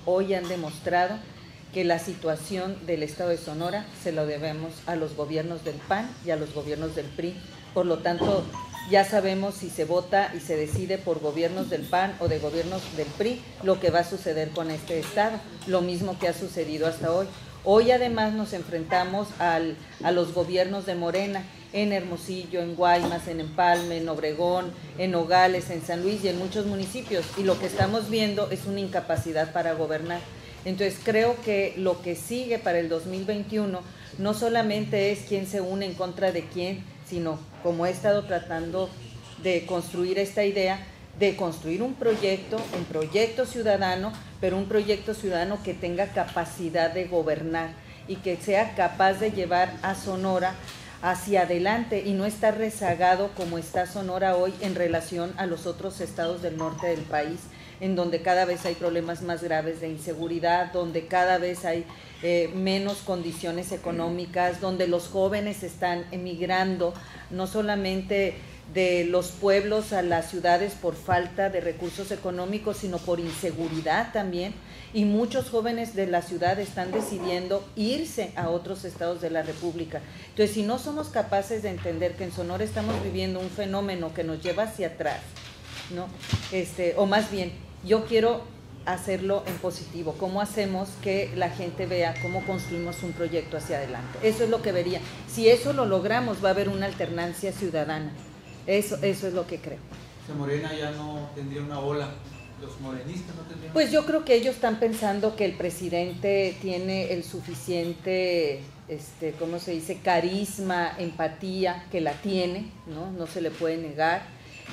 hoy han demostrado que la situación del estado de Sonora se lo debemos a los gobiernos del P A N y a los gobiernos del P R I. Por lo tanto, ya sabemos si se vota y se decide por gobiernos del P A N o de gobiernos del P R I, lo que va a suceder con este estado, lo mismo que ha sucedido hasta hoy. Hoy además nos enfrentamos al, a los gobiernos de Morena, en Hermosillo, en Guaymas, en Empalme, en Obregón, en Nogales, en San Luis y en muchos municipios, y lo que estamos viendo es una incapacidad para gobernar. Entonces creo que lo que sigue para el dos mil veintiuno no solamente es quién se une en contra de quién, sino como he estado tratando de construir esta idea, de construir un proyecto, un proyecto ciudadano, pero un proyecto ciudadano que tenga capacidad de gobernar y que sea capaz de llevar a Sonora hacia adelante y no estar rezagado como está Sonora hoy en relación a los otros estados del norte del país, en donde cada vez hay problemas más graves de inseguridad, donde cada vez hay eh, menos condiciones económicas, donde los jóvenes están emigrando, no solamente de los pueblos a las ciudades por falta de recursos económicos, sino por inseguridad también, y muchos jóvenes de la ciudad están decidiendo irse a otros estados de la República. Entonces, si no somos capaces de entender que en Sonora estamos viviendo un fenómeno que nos lleva hacia atrás, ¿no? Este, o más bien, yo quiero hacerlo en positivo. ¿Cómo hacemos que la gente vea cómo construimos un proyecto hacia adelante? Eso es lo que vería. Si eso lo logramos, va a haber una alternancia ciudadana. Eso, eso es lo que creo. O sea, Morena ya no tendría una ola, los morenistas no tendrían. Pues yo creo que ellos están pensando que el presidente tiene el suficiente, este, ¿cómo se dice?, carisma, empatía, que la tiene, ¿no? No se le puede negar.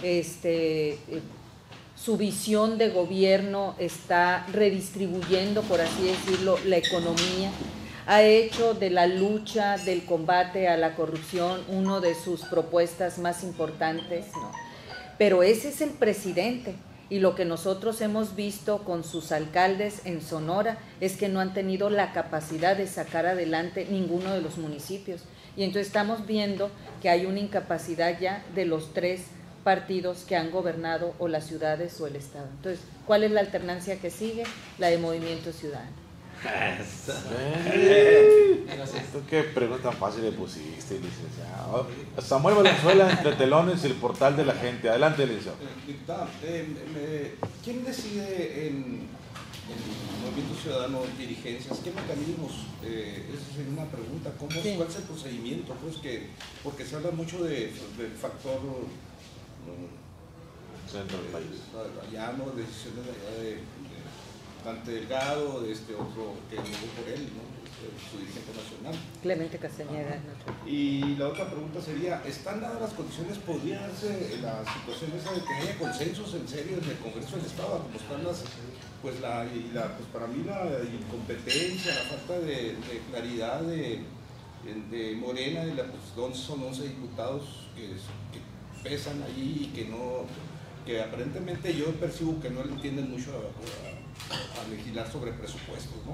Este, eh, su visión de gobierno está redistribuyendo, por así decirlo, la economía. Ha hecho de la lucha del combate a la corrupción uno de sus propuestas más importantes, ¿no? Pero ese es el presidente, y lo que nosotros hemos visto con sus alcaldes en Sonora es que no han tenido la capacidad de sacar adelante ninguno de los municipios, y entonces estamos viendo que hay una incapacidad ya de los tres partidos que han gobernado o las ciudades o el estado. Entonces, ¿cuál es la alternancia que sigue? La de Movimiento Ciudadano. ¿Tú qué pregunta tan fácil le pusiste, licenciado? Samuel Valenzuela, Entre Telones y el Portal de la Gente. Adelante, licenciado. Diputada, eh, me, ¿quién decide en, en Movimiento Ciudadano, dirigencias? ¿Qué mecanismos? Eh, esa es una pregunta. ¿Cómo, sí. ¿Cuál es el procedimiento? Pues que, porque se habla mucho de, del factor centro del país. Allá, ¿no? Decisiones de allá de, de Dante Delgado, de este otro que llegó por él, ¿no? Su dirigente nacional. Clemente Castañeda. Y la otra pregunta sería, ¿están dadas las condiciones? ¿Podría darse la situación esa de que haya consensos en serio en el Congreso del Estado? Como están las, pues la, y la, pues para mí la incompetencia, la falta de, de claridad de, de Morena, de la, pues son once diputados que, que pesan allí y que no, que aparentemente yo percibo que no le entienden mucho a, a, a legislar sobre presupuestos, ¿no?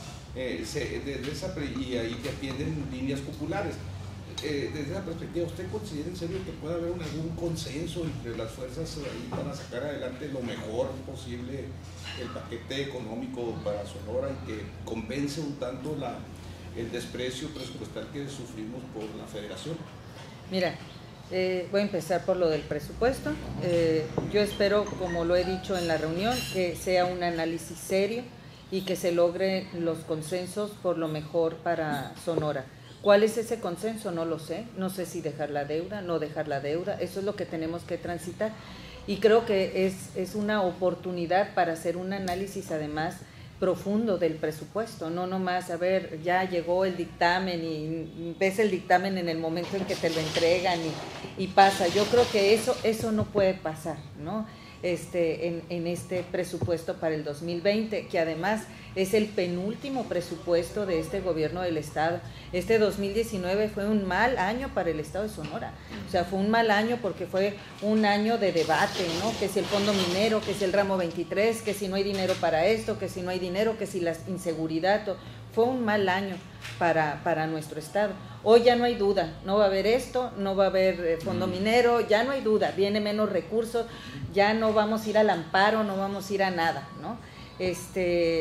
Eh, se, desde esa, y ahí que atienden líneas populares. Eh, desde esa perspectiva, ¿usted considera en serio que puede haber un, algún consenso entre las fuerzas ahí para sacar adelante lo mejor posible el paquete económico para Sonora y que compense un tanto la, el desprecio presupuestal que sufrimos por la federación? Mira, Eh, voy a empezar por lo del presupuesto. Eh, yo espero, como lo he dicho en la reunión, que sea un análisis serio y que se logren los consensos por lo mejor para Sonora. ¿Cuál es ese consenso? No lo sé. No sé si dejar la deuda, no dejar la deuda. Eso es lo que tenemos que transitar. Y creo que es, es una oportunidad para hacer un análisis además profundo del presupuesto, no nomás, a ver, ya llegó el dictamen y ves el dictamen en el momento en que te lo entregan y, y pasa. Yo creo que eso, eso no puede pasar, ¿no? Este, en, en este presupuesto para el dos mil veinte, que además es el penúltimo presupuesto de este gobierno del estado. Este dos mil diecinueve fue un mal año para el estado de Sonora, o sea, fue un mal año porque fue un año de debate, ¿no? Que si el fondo minero, que si el ramo veintitrés, que si no hay dinero para esto, que si no hay dinero, que si la inseguridad, todo. Fue un mal año para, para nuestro estado. Hoy ya no hay duda, no va a haber esto, no va a haber eh, fondo minero, ya no hay duda, viene menos recursos, ya no vamos a ir al amparo, no vamos a ir a nada, ¿no? Este,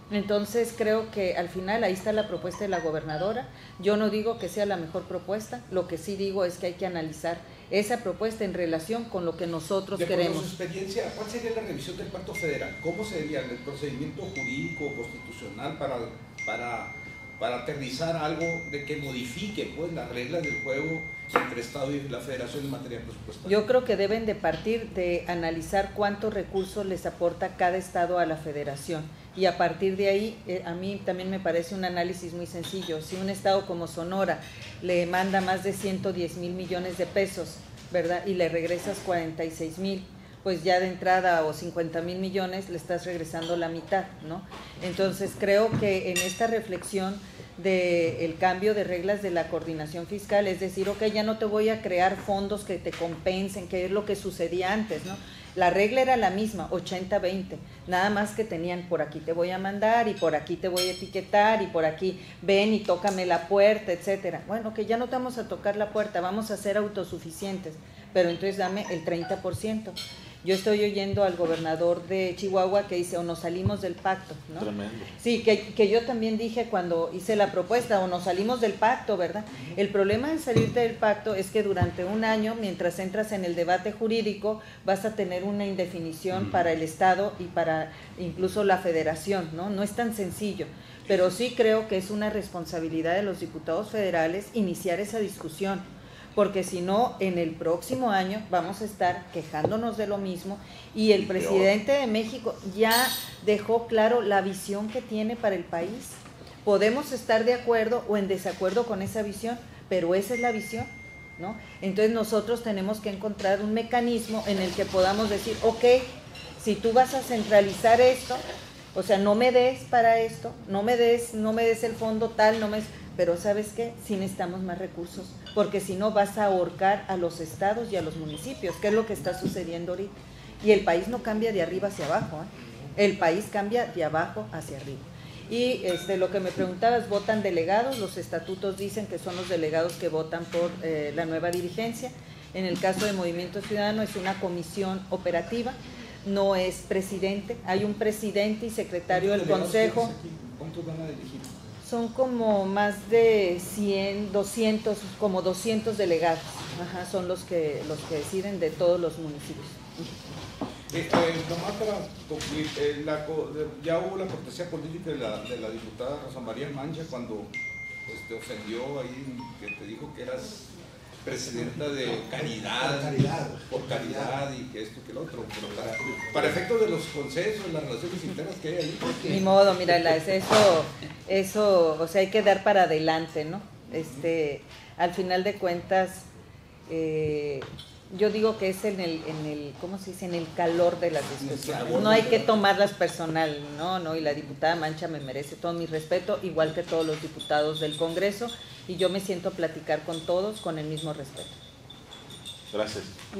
Entonces creo que al final ahí está la propuesta de la gobernadora. Yo no digo que sea la mejor propuesta, lo que sí digo es que hay que analizar esa propuesta en relación con lo que nosotros de queremos. Con su experiencia, ¿cuál sería la revisión del Pacto Federal? ¿Cómo sería el procedimiento jurídico constitucional para, para, para aterrizar algo de que modifique pues las reglas del juego entre Estado y la Federación en materia presupuestaria? Yo creo que deben de partir de analizar cuántos recursos les aporta cada Estado a la Federación. Y a partir de ahí, eh, a mí también me parece un análisis muy sencillo. Si un estado como Sonora le manda más de ciento diez mil millones de pesos, ¿verdad? Y le regresas cuarenta y seis mil, pues ya de entrada o cincuenta mil millones le estás regresando la mitad, ¿no? Entonces creo que en esta reflexión del cambio de reglas de la coordinación fiscal, es decir, ok, ya no te voy a crear fondos que te compensen, que es lo que sucedía antes, ¿no? La regla era la misma, ochenta veinte, nada más que tenían por aquí te voy a mandar y por aquí te voy a etiquetar y por aquí ven y tócame la puerta, etcétera. Bueno, que ya no te vamos a tocar la puerta, vamos a ser autosuficientes, pero entonces dame el treinta por ciento. Yo estoy oyendo al gobernador de Chihuahua que dice, o nos salimos del pacto, ¿no? Tremendo. Sí, que, que yo también dije cuando hice la propuesta, o nos salimos del pacto, ¿verdad? El problema de salirte del pacto es que durante un año, mientras entras en el debate jurídico, vas a tener una indefinición para el Estado y para incluso la Federación, ¿no? No es tan sencillo, pero sí creo que es una responsabilidad de los diputados federales iniciar esa discusión, porque si no, en el próximo año vamos a estar quejándonos de lo mismo y el presidente de México ya dejó claro la visión que tiene para el país. Podemos estar de acuerdo o en desacuerdo con esa visión, pero esa es la visión, ¿no? Entonces nosotros tenemos que encontrar un mecanismo en el que podamos decir, ok, si tú vas a centralizar esto, o sea, no me des para esto, no me des, no me des el fondo tal, no me des, pero ¿sabes qué? Sí necesitamos más recursos, porque si no vas a ahorcar a los estados y a los municipios, que es lo que está sucediendo ahorita. Y el país no cambia de arriba hacia abajo, ¿eh? El país cambia de abajo hacia arriba. Y este, lo que me preguntabas, ¿votan delegados? Los estatutos dicen que son los delegados que votan por eh, la nueva dirigencia. En el caso de Movimiento Ciudadano es una comisión operativa, no es presidente, hay un presidente y secretario del consejo. ¿Cuántos van a dirigir? Son como más de cien, doscientos, como doscientos delegados, ajá, son los que los que deciden de todos los municipios. Eh, eh, nomás para concluir, eh, la, ya hubo la cortesía política de la, de la diputada Rosa María Mancha cuando pues, te ofendió ahí, que te dijo que eras presidenta de caridad, por caridad, por caridad y que esto que lo otro, pero para, para efectos de los consensos, las relaciones internas que hay ahí. Ni modo, mira, eso, eso, o sea, hay que dar para adelante, ¿no? Este, al final de cuentas, eh, yo digo que es en el, en el, ¿cómo se dice? En el calor de las discusiones. No hay que tomarlas personal, no, no. Y la diputada Mancha me merece todo mi respeto, igual que todos los diputados del Congreso, y yo me siento a platicar con todos con el mismo respeto. Gracias.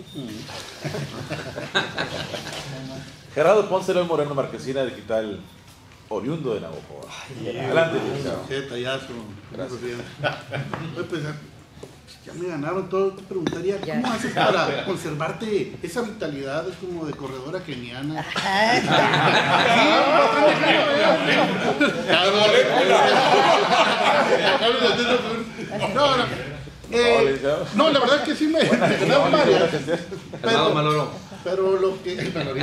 Gerardo Ponce León Moreno, Marquesina Digital, oriundo de Navajo. Adelante, licenciado. Qué tallazo. Gracias. Pues, ya me ganaron todo. Te preguntaría, ¿cómo ya haces para conservarte esa vitalidad? Es como de corredora keniana. No, no. Eh, no, la verdad es que sí me quedaron varias. Pero, pero lo que.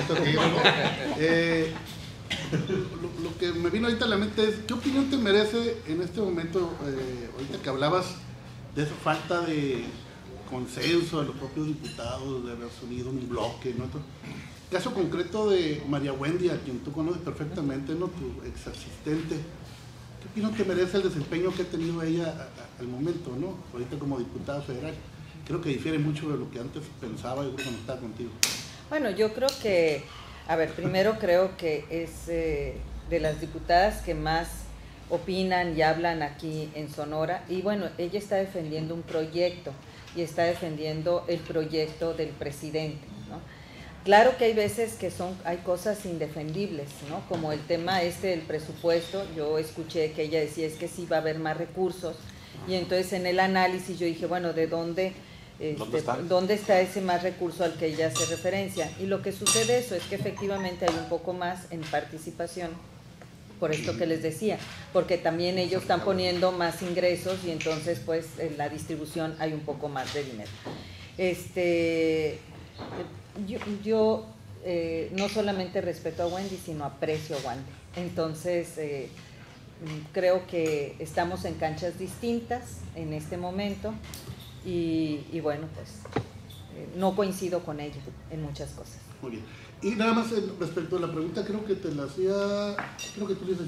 Eh, lo, lo que me vino ahorita a la mente es: ¿qué opinión te merece en este momento, eh, ahorita que hablabas de esa falta de consenso de los propios diputados, de haberse unido en un bloque, ¿no? Caso concreto de María Wendy, a quien tú conoces perfectamente, ¿no? Tu ex asistente. ¿Qué opinión te merece el desempeño que ha tenido ella a, a, al momento, ¿no? Ahorita como diputada federal. Creo que difiere mucho de lo que antes pensaba, yo creo, cuando estaba contigo. Bueno, yo creo que, a ver, primero creo que es eh, de las diputadas que más opinan y hablan aquí en Sonora, y bueno, ella está defendiendo un proyecto y está defendiendo el proyecto del presidente, ¿no? Claro que hay veces que son, hay cosas indefendibles, ¿no? Como el tema este del presupuesto. Yo escuché que ella decía es que sí va a haber más recursos, y entonces en el análisis yo dije, bueno, ¿de dónde, este, ¿Dónde, está? ¿dónde está ese más recurso al que ella hace referencia? Y lo que sucede eso es que efectivamente hay un poco más en participación por esto que les decía, porque también ellos están poniendo más ingresos y entonces pues en la distribución hay un poco más de dinero. Este, yo, yo eh, no solamente respeto a Wendy, sino aprecio a Wendy. Entonces, eh, creo que estamos en canchas distintas en este momento y, y bueno, pues eh, no coincido con ella en muchas cosas. Muy bien. Y nada más eh, respecto a la pregunta, creo que te la hacía, creo que tú le dices.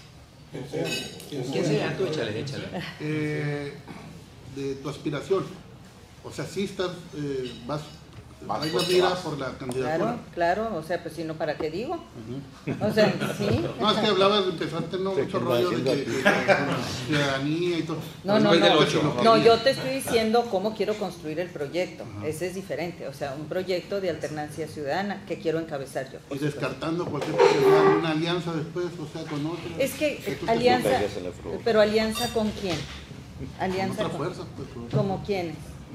¿Quién sea? Tú échale, échale. Eh, de tu aspiración. O sea, sí estás, eh, vas, Vas hay por una mira vas. por la candidatura. Claro, claro, o sea, pues si no, ¿para qué digo? Uh-huh. O sea, sí. No, es que hablabas, empezaste no mucho rollo de que, que, la ciudadanía y todo. No, no, no, no, yo te estoy diciendo cómo quiero construir el proyecto. Uh-huh. Ese es diferente, o sea, un proyecto de alternancia ciudadana que quiero encabezar yo. Y descartando cualquier posibilidad de una alianza después, o sea, con otra. Es que alianza, pero alianza con quién? Alianza con, con, fuerza, pues, con... ¿Como quiénes?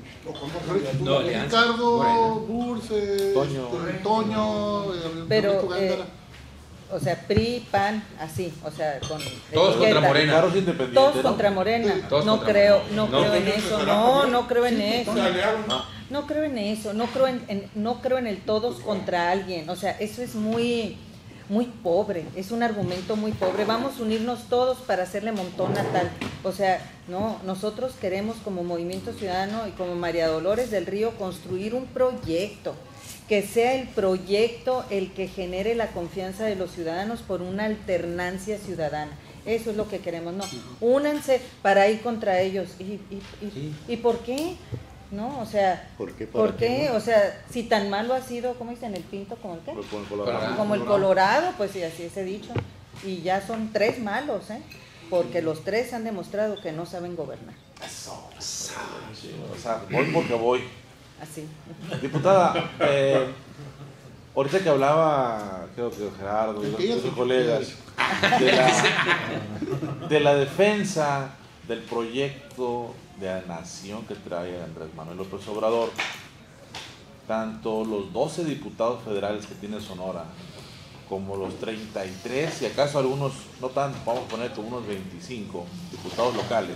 No, Ricardo, Burse, Toño, este, Toño eh, pero, eh, o sea, P R I, P A N, así, o sea, con todos contra Morena, todos ¿no? contra Morena, sí, todos no contra creo, Morena. no, no creo en eso, no, no creo en eso, no creo en eso, no creo en, en, no creo en el todos contra alguien, o sea, eso es muy, muy pobre, es un argumento muy pobre, vamos a unirnos todos para hacerle montón a tal, o sea, no, nosotros queremos como Movimiento Ciudadano y como María Dolores del Río construir un proyecto, que sea el proyecto el que genere la confianza de los ciudadanos por una alternancia ciudadana, eso es lo que queremos, no, únanse para ir contra ellos, ¿y, y, y, sí. ¿y por qué? ¿No? O sea, ¿por qué? ¿Por qué? No? O sea, si tan malo ha sido, ¿cómo dicen? ¿El pinto como el qué? Como el Colorado. Como el Colorado, pues sí, así se ha dicho. Y ya son tres malos, ¿eh? Porque los tres han demostrado que no saben gobernar. Eso, eso. O sea, voy porque voy. Así. Diputada, eh, ahorita que hablaba, creo que Gerardo y los sus colegas, de la, de la defensa del proyecto de la nación que trae Andrés Manuel López Obrador, tanto los doce diputados federales que tiene Sonora, como los treinta y tres, y acaso algunos, no tanto, vamos a poner como unos veinticinco diputados locales,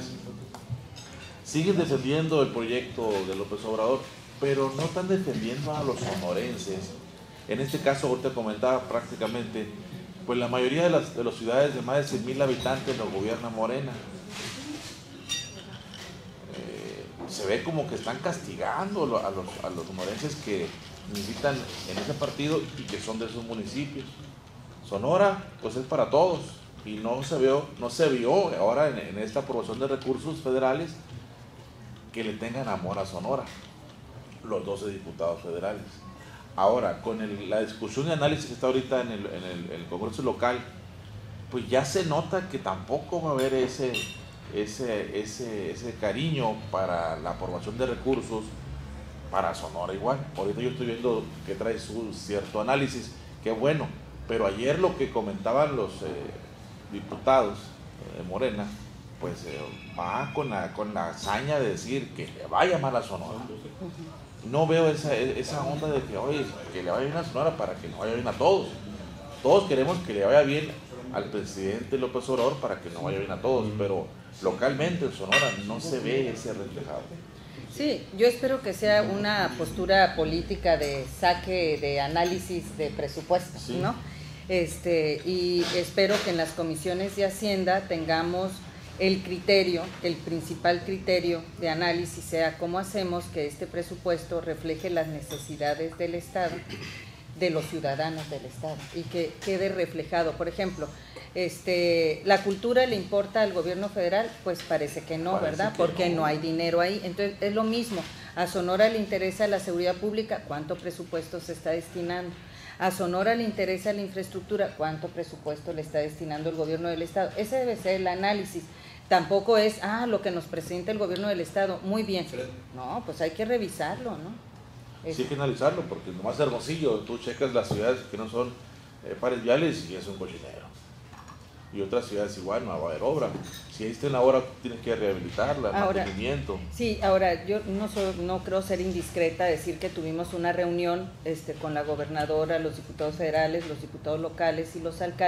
siguen defendiendo el proyecto de López Obrador, pero no están defendiendo a los sonorenses. En este caso, ahorita comentaba prácticamente, pues la mayoría de las, de las ciudades de más de cien mil habitantes lo gobierna Morena. Se ve como que están castigando a los, a los sonorenses que militan en ese partido y que son de esos municipios. Sonora, pues es para todos y no se vio, no se vio ahora en, en esta aprobación de recursos federales que le tengan amor a Sonora, los doce diputados federales. Ahora, con el, la discusión y análisis que está ahorita en el, en el, el Congreso local, pues ya se nota que tampoco va a haber ese... Ese, ese, ese cariño para la aprobación de recursos para Sonora igual. Ahorita yo estoy viendo que trae su cierto análisis, que bueno, pero ayer lo que comentaban los eh, diputados de Morena, pues eh, va con la, con la hazaña de decir que le vaya mal a Sonora. No veo esa, esa onda de que, oye, que le vaya bien a Sonora para que le vaya bien a todos. Todos queremos que le vaya bien al presidente López Obrador para que no vaya bien a todos, pero localmente en Sonora no se ve ese reflejado. Sí, yo espero que sea una postura política de saque de análisis de presupuesto, sí. ¿no? Este, y espero que en las comisiones de Hacienda tengamos el criterio, que el principal criterio de análisis sea cómo hacemos que este presupuesto refleje las necesidades del Estado, de los ciudadanos del Estado, y que quede reflejado. Por ejemplo, este, ¿la cultura le importa al gobierno federal? Pues parece que no, parece ¿verdad? Que porque no. no hay dinero ahí. Entonces es lo mismo, a Sonora le interesa la seguridad pública, ¿cuánto presupuesto se está destinando? A Sonora le interesa la infraestructura, ¿cuánto presupuesto le está destinando el gobierno del Estado? Ese debe ser el análisis. Tampoco es, ah, lo que nos presenta el gobierno del Estado, muy bien. No, pues hay que revisarlo, ¿no? Sí hay que analizarlo, porque nomás Hermosillo, tú checas las ciudades que no son eh, pares viales y es un cochinero. Y otras ciudades igual, no va a haber obra. Si ahí está una obra, tienes que rehabilitarla, ahora, mantenimiento. Sí, ahora, yo no, so, no creo ser indiscreta decir que tuvimos una reunión este, con la gobernadora, los diputados federales, los diputados locales y los alcaldes,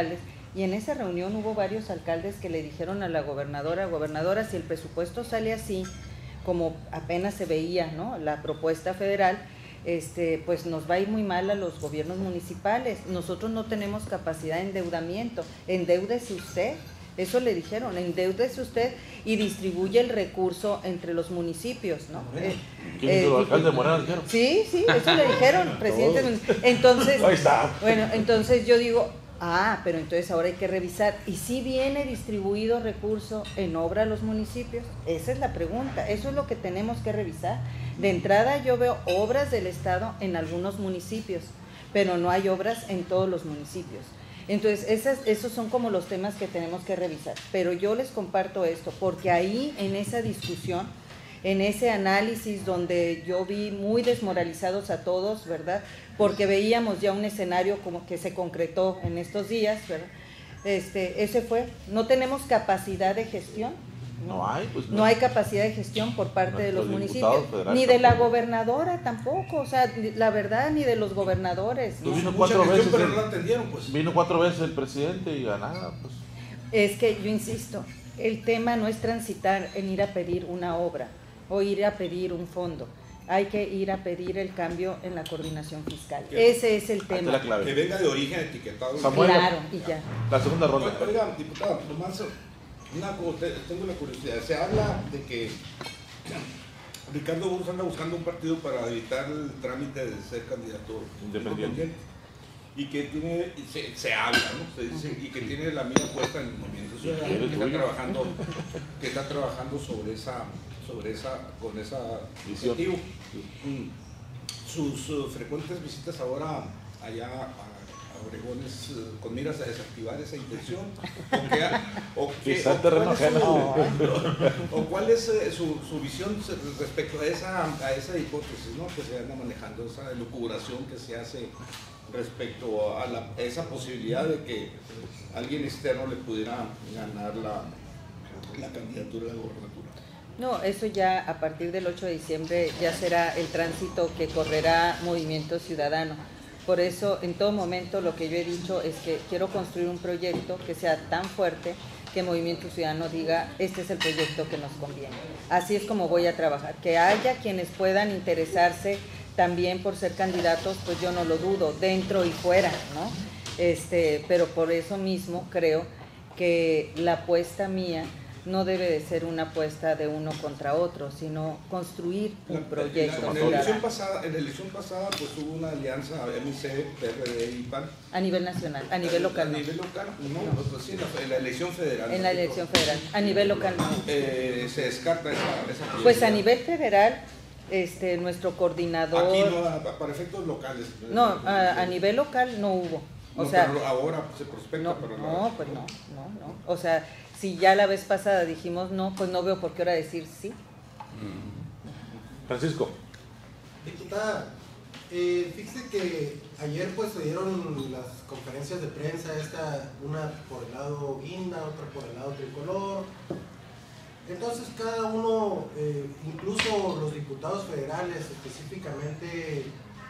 Y en esa reunión hubo varios alcaldes que le dijeron a la gobernadora, gobernadora, si el presupuesto sale así, como apenas se veía, ¿no?, la propuesta federal, este, pues nos va a ir muy mal a los gobiernos municipales. Nosotros no tenemos capacidad de endeudamiento, endeúdese usted. Eso le dijeron, endeúdese usted y distribuye el recurso entre los municipios, ¿no? Eh, ¿Quién eh, dijo? ¿El alcalde de Morena dijeron? Sí, sí, eso le dijeron, presidente. Entonces, ahí está. Bueno, entonces yo digo, ah, pero entonces ahora hay que revisar. ¿Y si viene distribuido recurso en obra a los municipios? Esa es la pregunta, eso es lo que tenemos que revisar. De entrada yo veo obras del Estado en algunos municipios, pero no hay obras en todos los municipios. Entonces, esas, esos son como los temas que tenemos que revisar. Pero yo les comparto esto, porque ahí en esa discusión, en ese análisis donde yo vi muy desmoralizados a todos, ¿verdad? Porque veíamos ya un escenario como que se concretó en estos días, ¿verdad? Este, ese fue, no tenemos capacidad de gestión. No hay, pues no. no. No hay capacidad de gestión por parte No, de los los municipios, ni de la gobernadora tampoco, o sea, la verdad, ni de los gobernadores. Pues ¿no? vino cuatro veces, pero el, no la atendieron, pues. Vino cuatro veces el presidente y a nada, pues. Es que yo insisto, el tema no es transitar en ir a pedir una obra o ir a pedir un fondo. Hay que ir a pedir el cambio en la coordinación fiscal. ¿Qué? Ese es el tema. La clave. Que venga de origen etiquetado. Samuel, claro, y ya. La segunda ronda. Oiga, diputado, nomás una, tengo una curiosidad. Se habla de que Ricardo Burgos anda buscando un partido para evitar el trámite de ser candidato independiente. Y que tiene, se, se habla, ¿no? Se dice, y que tiene la mira puesta en el Movimiento Ciudadano, que está trabajando, que está trabajando sobre esa, sobre esa, con esa objetivo. Sus uh, frecuentes visitas ahora allá a, a Obregón es uh, con miras a desactivar esa intención. ¿O, qué, o, qué, o, cuál, es su, o cuál es eh, su, su visión respecto a esa, a esa hipótesis, ¿no?, que se anda manejando, esa elucubración que se hace respecto a, la, a esa posibilidad de que alguien externo le pudiera ganar la, la candidatura de la gobernatura? No, eso ya a partir del ocho de diciembre ya será el tránsito que correrá Movimiento Ciudadano. Por eso, en todo momento, lo que yo he dicho es que quiero construir un proyecto que sea tan fuerte que Movimiento Ciudadano diga, este es el proyecto que nos conviene. Así es como voy a trabajar. Que haya quienes puedan interesarse también por ser candidatos, pues yo no lo dudo, dentro y fuera, ¿no? Este, pero por eso mismo creo que la apuesta mía no debe de ser una apuesta de uno contra otro, sino construir un proyecto. En la, en la elección pasada, en la elección pasada, pues hubo una alianza M C, P R D y P A N. A nivel nacional, a nivel local. A nivel local, no, no. Pues, sí, en, la, en la elección federal. En la elección federal, a nivel local no. Eh, se descarta esa, esa posibilidad. Pues a nivel federal, este, nuestro coordinador... Aquí no, para efectos locales. No, a, a nivel local no hubo. O no, sea, pero ahora se prospecta no, para la... No, pues no, no, no. O sea, si ya la vez pasada dijimos no, pues no veo por qué ahora decir sí. Francisco. Diputada, eh, fíjese que ayer pues se dieron las conferencias de prensa, esta, una por el lado guinda, otra por el lado tricolor. Entonces cada uno, eh, incluso los diputados federales, específicamente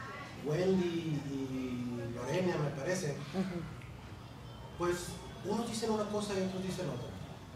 Wendy y Lorena, me parece, uh-huh. pues unos dicen una cosa y otros dicen otra.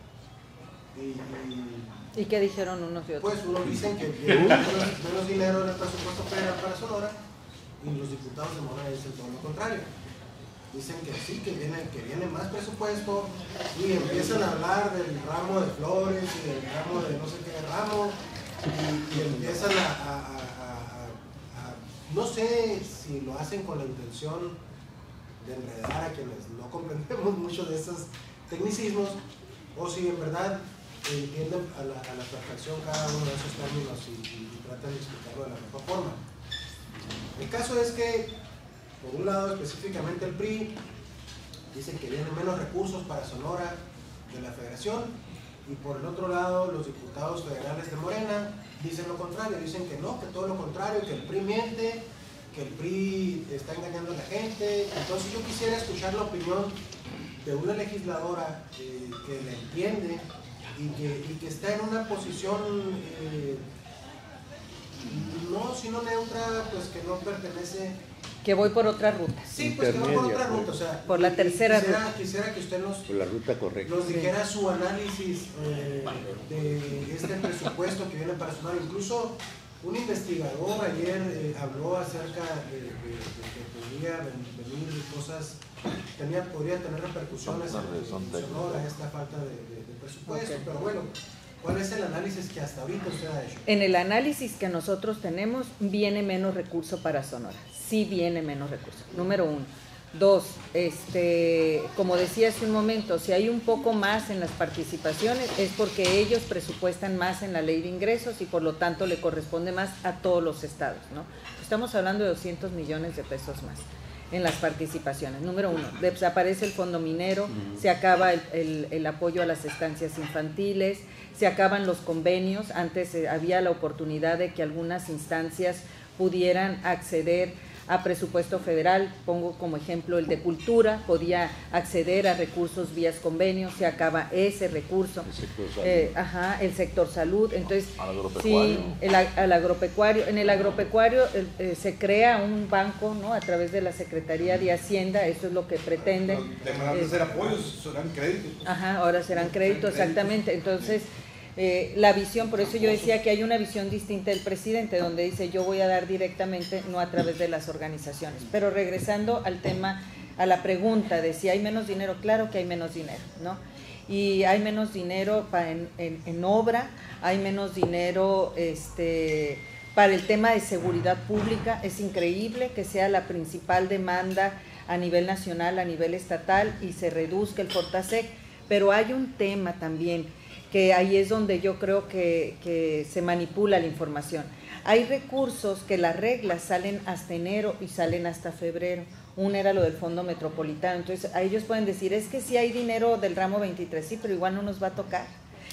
Y, y, ¿Y qué dijeron unos y otros? Pues unos dicen que tienen menos, menos dinero en el presupuesto federal para Sonora y los diputados de Morena dicen todo lo contrario. Dicen que sí, que viene, que viene más presupuesto y empiezan a hablar del ramo de flores y del ramo de no sé qué ramo y, y empiezan a, a, a, a, a, no sé si lo hacen con la intención de enredar a quienes no comprendemos mucho de esos tecnicismos o si en verdad entienden a la, a la perfección cada uno de esos términos y, y, y tratan de explicarlo de la mejor forma. El caso es que por un lado, específicamente el P R I, dicen que vienen menos recursos para Sonora de la Federación, y por el otro lado, los diputados federales de Morena dicen lo contrario, dicen que no, que todo lo contrario, que el P R I miente, que el P R I está engañando a la gente. Entonces yo quisiera escuchar la opinión de una legisladora eh, que le entiende y que, y que está en una posición eh, no sino neutra, pues que no pertenece Que voy por otra ruta. Sí, pues que voy por otra ruta, o sea, por la tercera quisiera, ruta. Quisiera que usted nos, por la ruta correcta. nos dijera su análisis eh, de este presupuesto que viene para Sonora. Incluso un investigador ayer eh, habló acerca de, de, de que podría venir cosas, tenía, podría tener repercusiones en, en Sonora esta falta de, de, de presupuesto, okay. Pero bueno, ¿cuál es el análisis que hasta ahorita usted ha hecho? En el análisis que nosotros tenemos, viene menos recurso para Sonora. Sí viene menos recurso, número uno. Dos, este, como decía hace un momento, si hay un poco más en las participaciones es porque ellos presupuestan más en la ley de ingresos y por lo tanto le corresponde más a todos los estados, ¿no? Estamos hablando de doscientos millones de pesos más en las participaciones. Número uno, desaparece el fondo minero, uh-huh. Se acaba el, el, el apoyo a las estancias infantiles, se acaban los convenios. Antes eh, había la oportunidad de que algunas instancias pudieran acceder a presupuesto federal, pongo como ejemplo el de cultura, podía acceder a recursos vía convenios, se acaba ese recurso, el sector salud, eh, ajá, el sector salud, entonces al agropecuario. Sí, el, al agropecuario, en el agropecuario eh, se crea un banco, ¿no? A través de la Secretaría de Hacienda, eso es lo que pretenden. Dejarán de ser apoyos, serán créditos. Ajá, ahora serán créditos, exactamente, entonces Eh, la visión, por eso yo decía que hay una visión distinta del presidente, donde dice yo voy a dar directamente, no a través de las organizaciones. Pero regresando al tema, a la pregunta de si hay menos dinero, claro que hay menos dinero, ¿no? Y hay menos dinero para en, en, en obra, hay menos dinero este, para el tema de seguridad pública. Es increíble que sea la principal demanda a nivel nacional, a nivel estatal, y se reduzca el Fortasec, pero hay un tema también que ahí es donde yo creo que, que se manipula la información. Hay recursos que las reglas salen hasta enero y salen hasta febrero. Uno era lo del Fondo Metropolitano, entonces a ellos pueden decir, es que sí hay dinero del ramo veintitrés, sí, pero igual no nos va a tocar.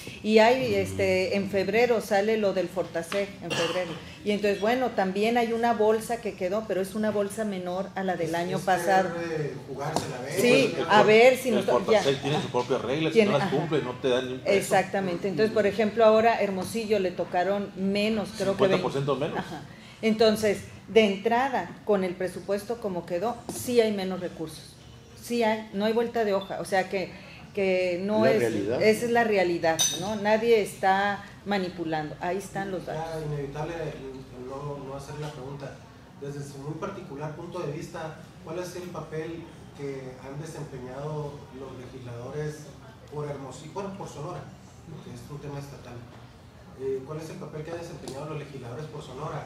Y hay, este, en febrero sale lo del Fortasec, en febrero. Y entonces, bueno, también hay una bolsa que quedó, pero es una bolsa menor a la del año es pasado. Jugársela, ¿ves? Sí, a ver si nos... El Fortasec tiene sus propias reglas, si no las cumple, no te dan ni un peso. Exactamente, entonces, por ejemplo, ahora Hermosillo le tocaron menos, creo que... cincuenta por ciento menos. Ajá. Entonces, de entrada, con el presupuesto como quedó, sí hay menos recursos. Sí hay, no hay vuelta de hoja, o sea que... que no la es, realidad. Esa es la realidad, ¿no? Nadie está manipulando, ahí están los datos. Ya, inevitable no, no hacer la pregunta, desde su muy particular punto de vista, ¿cuál es el papel que han desempeñado los legisladores por Hermosillo, bueno, por Sonora, que es un tema estatal? Eh, ¿Cuál es el papel que han desempeñado los legisladores por Sonora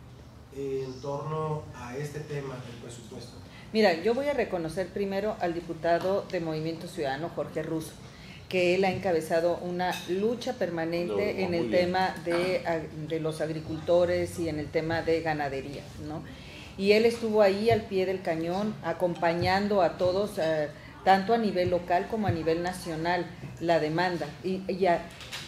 eh, en torno a este tema del presupuesto? Mira, yo voy a reconocer primero al diputado de Movimiento Ciudadano, Jorge Russo, que él ha encabezado una lucha permanente no, en el bien. tema de, de los agricultores y en el tema de ganadería, ¿no? Y él estuvo ahí al pie del cañón, acompañando a todos, eh, tanto a nivel local como a nivel nacional, la demanda, y, y, a,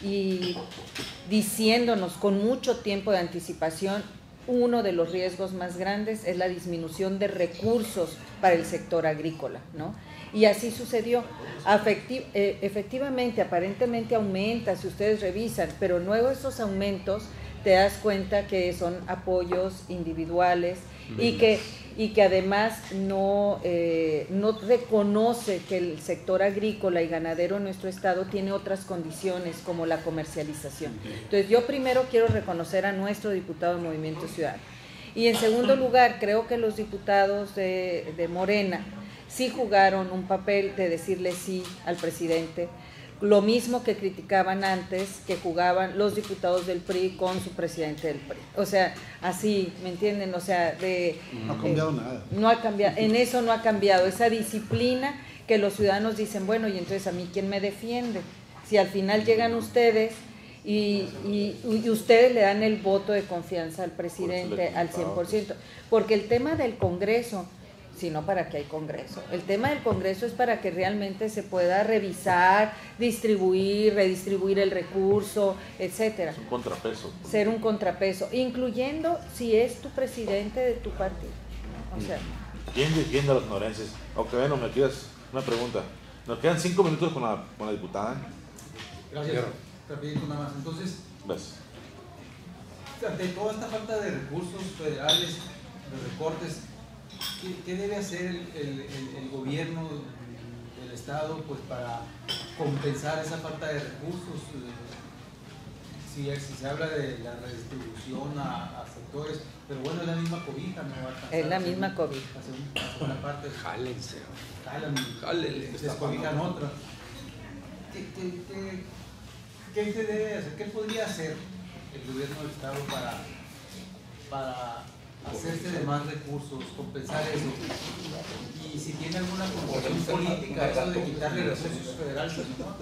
y diciéndonos con mucho tiempo de anticipación. Uno de los riesgos más grandes es la disminución de recursos para el sector agrícola, ¿no? Y así sucedió. Afecti- eh, efectivamente, aparentemente aumenta, si ustedes revisan, pero luego esos aumentos te das cuenta que son apoyos individuales y que, y que además no, eh, no reconoce que el sector agrícola y ganadero en nuestro estado tiene otras condiciones como la comercialización. Entonces yo primero quiero reconocer a nuestro diputado de Movimiento Ciudadano. Y en segundo lugar, creo que los diputados de, de Morena sí jugaron un papel de decirle sí al presidente, lo mismo que criticaban antes, que jugaban los diputados del P R I con su presidente del P R I. O sea, así, ¿me entienden? O sea, de... No ha cambiado eh, nada. No ha cambiado, en eso no ha cambiado, esa disciplina que los ciudadanos dicen, bueno, y entonces a mí, ¿quién me defiende? Si al final llegan ustedes y, y, y ustedes le dan el voto de confianza al presidente al cien por ciento, porque el tema del Congreso, sino para que hay Congreso. El tema del Congreso es para que realmente se pueda revisar, distribuir, redistribuir el recurso, etcétera. Es un contrapeso. Ser un contrapeso, incluyendo si es tu presidente de tu partido. O sea, ¿quién defiende a los sonorenses? Ok, bueno, me quedas una pregunta. Nos quedan cinco minutos con la, con la diputada. Gracias. Rapidito nada más. Entonces, ¿ves? ante toda esta falta de recursos federales, de recortes, ¿qué, qué debe hacer el, el, el, el gobierno del Estado pues, para compensar esa falta de recursos? Si, si se habla de la redistribución a, a sectores, pero bueno, es la misma cobija, no va a alcanzar. Es la misma cobija. Hacia una parte. Jálense. Jalan, Jálenle. descobijan otra. ¿Qué, qué, qué, ¿Qué se debe hacer? ¿Qué podría hacer el gobierno del Estado para, para hacerse de más recursos, compensar eso? Y si tiene alguna composición política, eso de quitarle recursos federales, ¿no?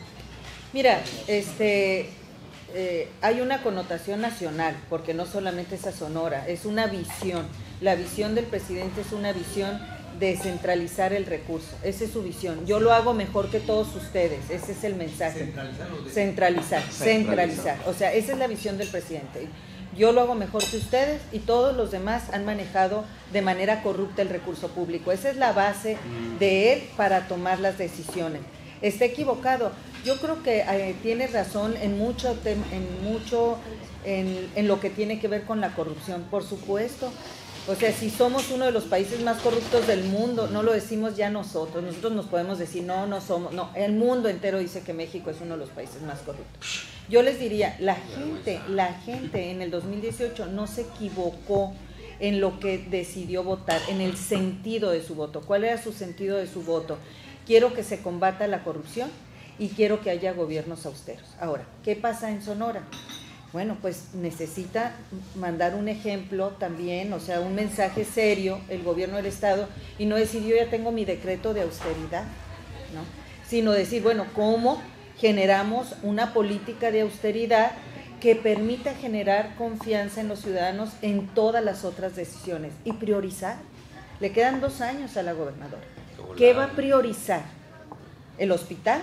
Mira, este, eh, hay una connotación nacional, porque no solamente es a Sonora, es una visión. La visión del presidente es una visión de centralizar el recurso. Esa es su visión. Yo lo hago mejor que todos ustedes. Ese es el mensaje. Centralizar. Centralizar, centralizar. O sea, esa es la visión del presidente. Yo lo hago mejor que ustedes y todos los demás han manejado de manera corrupta el recurso público. Esa es la base de él para tomar las decisiones. Está equivocado. Yo creo que eh, tiene razón en mucho, en, mucho en, en lo que tiene que ver con la corrupción, por supuesto. O sea, si somos uno de los países más corruptos del mundo, no lo decimos ya nosotros, nosotros nos podemos decir, no, no somos, no, el mundo entero dice que México es uno de los países más corruptos. Yo les diría, la gente, la gente en el dos mil dieciocho no se equivocó en lo que decidió votar, en el sentido de su voto. ¿Cuál era su sentido de su voto? Quiero que se combata la corrupción y quiero que haya gobiernos austeros. Ahora, ¿qué pasa en Sonora? Bueno, pues necesita mandar un ejemplo también, o sea, un mensaje serio el gobierno del Estado y no decir yo ya tengo mi decreto de austeridad, ¿no? Sino decir, bueno, ¿cómo generamos una política de austeridad que permita generar confianza en los ciudadanos en todas las otras decisiones y priorizar? Le quedan dos años a la gobernadora. ¿Qué va a priorizar? ¿El hospital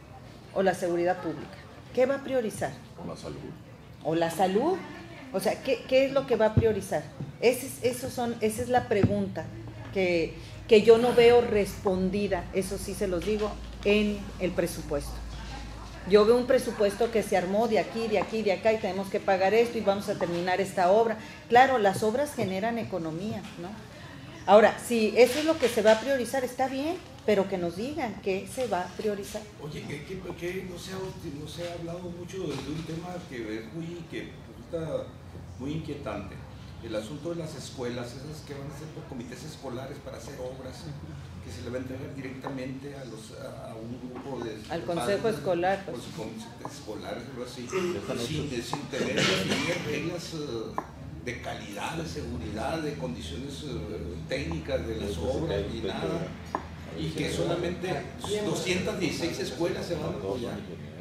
o la seguridad pública? ¿Qué va a priorizar? La salud. O la salud, o sea, ¿qué, qué es lo que va a priorizar? Ese es, esos son, esa es la pregunta que, que yo no veo respondida, eso sí se los digo, en el presupuesto. Yo veo un presupuesto que se armó de aquí, de aquí, de acá y tenemos que pagar esto y vamos a terminar esta obra. Claro, las obras generan economía, ¿no? Ahora, si eso es lo que se va a priorizar, está bien, pero que nos digan qué se va a priorizar. Oye, que, que, que no, se ha, no se ha hablado mucho de, de un tema que es muy, que resulta muy inquietante. El asunto de las escuelas, esas que van a ser por comités escolares para hacer obras, que se le va a entregar directamente a, los, a, a un grupo de... Al consejo padres, escolar. Pues. Por sus comités escolares, algo así, sin, sin tener definir reglas uh, de calidad, de seguridad, de condiciones uh, técnicas de las obras y nada. Y que solamente doscientas dieciséis escuelas se van a apoyar.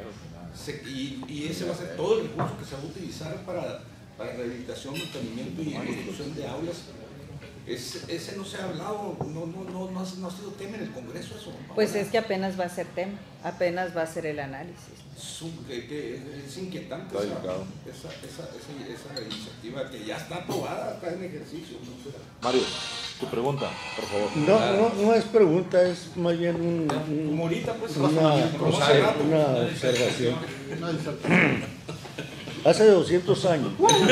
Se, y, y ese va a ser todo el recurso que se va a utilizar para, para rehabilitación, mantenimiento y construcción de aulas. Es, ese no se ha hablado, no, no, no, no, ha, no ha sido tema en el Congreso eso. Pues es que apenas va a ser tema, apenas va a ser el análisis. Es, un, que, que es inquietante esa, esa, esa, esa, esa iniciativa que ya está aprobada, está en ejercicio. Mario, tu pregunta, por favor. No, no, no es pregunta, es más bien un, un, Morita, pues, una, una observación. Hace doscientos años.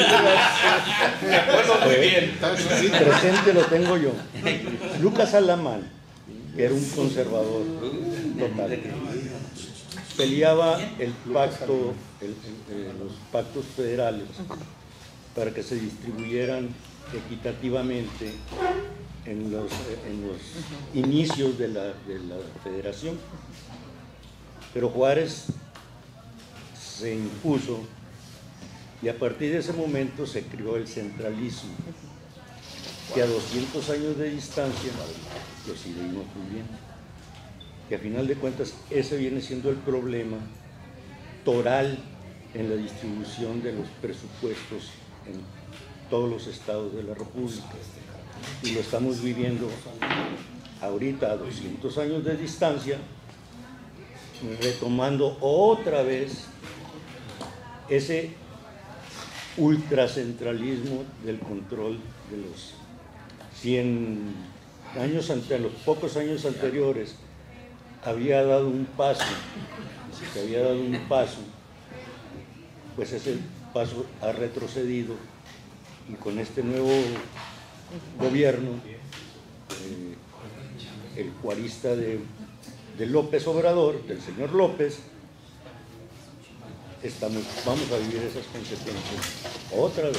Muy bien. Presente lo tengo yo. Lucas Alamán, que era un conservador total, peleaba el pacto, el, el, los pactos federales para que se distribuyeran equitativamente en los, en los inicios de la, de la federación. Pero Juárez se impuso y a partir de ese momento se creó el centralismo, que a doscientos años de distancia lo seguimos viviendo. Que a final de cuentas ese viene siendo el problema toral en la distribución de los presupuestos en todos los estados de la República. Y lo estamos viviendo ahorita a doscientos años de distancia, retomando otra vez ese ultracentralismo del control de los cien años, ante los pocos años anteriores había dado un paso, se había dado un paso, pues ese paso ha retrocedido y con este nuevo gobierno eh, el juarista de, de López Obrador, del señor López, estamos, vamos a vivir esas consecuencias otra vez.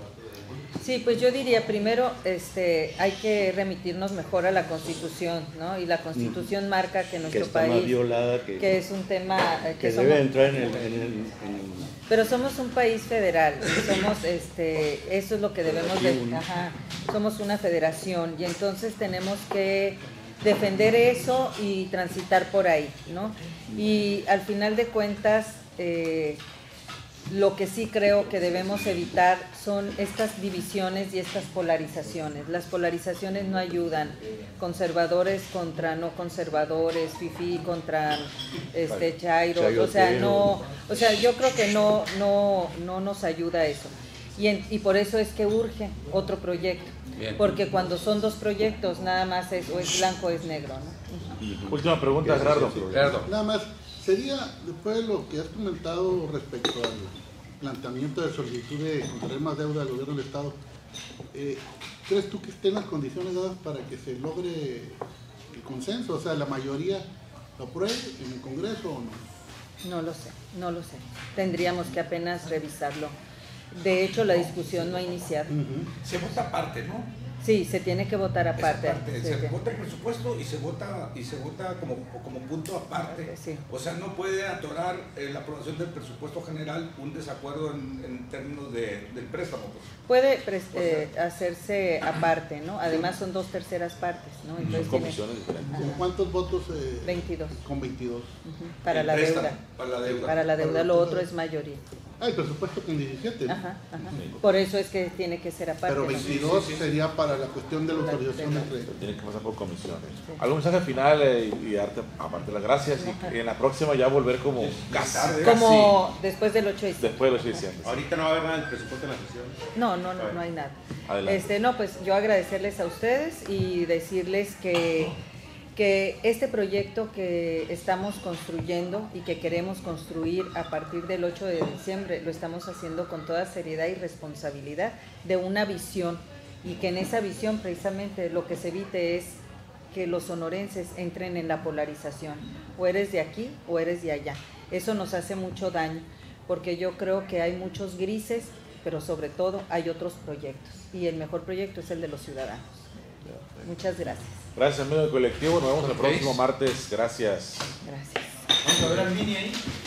Sí, pues yo diría primero este, hay que remitirnos mejor a la Constitución, ¿no? Y la Constitución marca que nuestro que está país, más violada que, que es un tema eh, que, que somos, debe entrar en el, en el, en el pero somos un país federal, somos este, eso es lo que debemos de, ajá, somos una federación y entonces tenemos que defender eso y transitar por ahí, ¿no? Y al final de cuentas eh, lo que sí creo que debemos evitar son estas divisiones y estas polarizaciones. Las polarizaciones no ayudan. Conservadores contra no conservadores, fifí contra este chairo, o sea, no, o sea, yo creo que no, no, no nos ayuda eso. Y, en, y por eso es que urge otro proyecto. Bien. Porque cuando son dos proyectos, nada más es o es blanco o es negro, ¿no? Última pregunta, Gerardo. Gerardo. Nada más. Sería, después de lo que has comentado respecto al planteamiento de solicitud de contraer más deuda al gobierno del Estado, eh, ¿crees tú que estén las condiciones dadas para que se logre el consenso? O sea, ¿la mayoría lo apruebe en el Congreso o no? No lo sé, no lo sé. Tendríamos que apenas revisarlo. De hecho, la discusión no ha iniciado. Uh-huh. Se vota aparte, ¿no? Sí, se tiene que votar aparte. aparte. Sí, se sí. vota el presupuesto y se vota y se vota como, como punto aparte. Sí. O sea, no puede atorar eh, la aprobación del presupuesto general un desacuerdo en, en términos de, del préstamo. Pues. Puede eh, hacerse aparte, ¿no? Además son dos terceras partes, ¿no? Entonces, comisiones tiene... diferentes. ¿Con cuántos votos? Eh, veintidós. Con veintidós. Uh-huh. Para, el la préstamo, deuda. para la deuda. Para la deuda, lo otro es mayoría. Ah, el presupuesto con diecisiete. ¿no? Ajá, ajá. Por eso es que tiene que ser aparte. Pero veintidós ¿no? sería para la cuestión de la autorización del crédito. Tiene que pasar por comisiones. Sí. ¿Algún mensaje final eh, y darte aparte las gracias? Y, y en la próxima ya volver como casi. Como casi. Después del ocho de diciembre. Después del ocho de diciembre. Sí. Ahorita no va a haber nada del presupuesto en la sesión. No, no, no, no hay nada. Adelante. Este, no, pues yo agradecerles a ustedes y decirles que que este proyecto que estamos construyendo y que queremos construir a partir del ocho de diciembre lo estamos haciendo con toda seriedad y responsabilidad de una visión y que en esa visión precisamente lo que se evite es que los sonorenses entren en la polarización, o eres de aquí o eres de allá. Eso nos hace mucho daño porque yo creo que hay muchos grises, pero sobre todo hay otros proyectos y el mejor proyecto es el de los ciudadanos. Muchas gracias. Gracias, amigo del colectivo. Nos vemos el próximo martes. Gracias. Gracias. Vamos a ver al Mini ahí.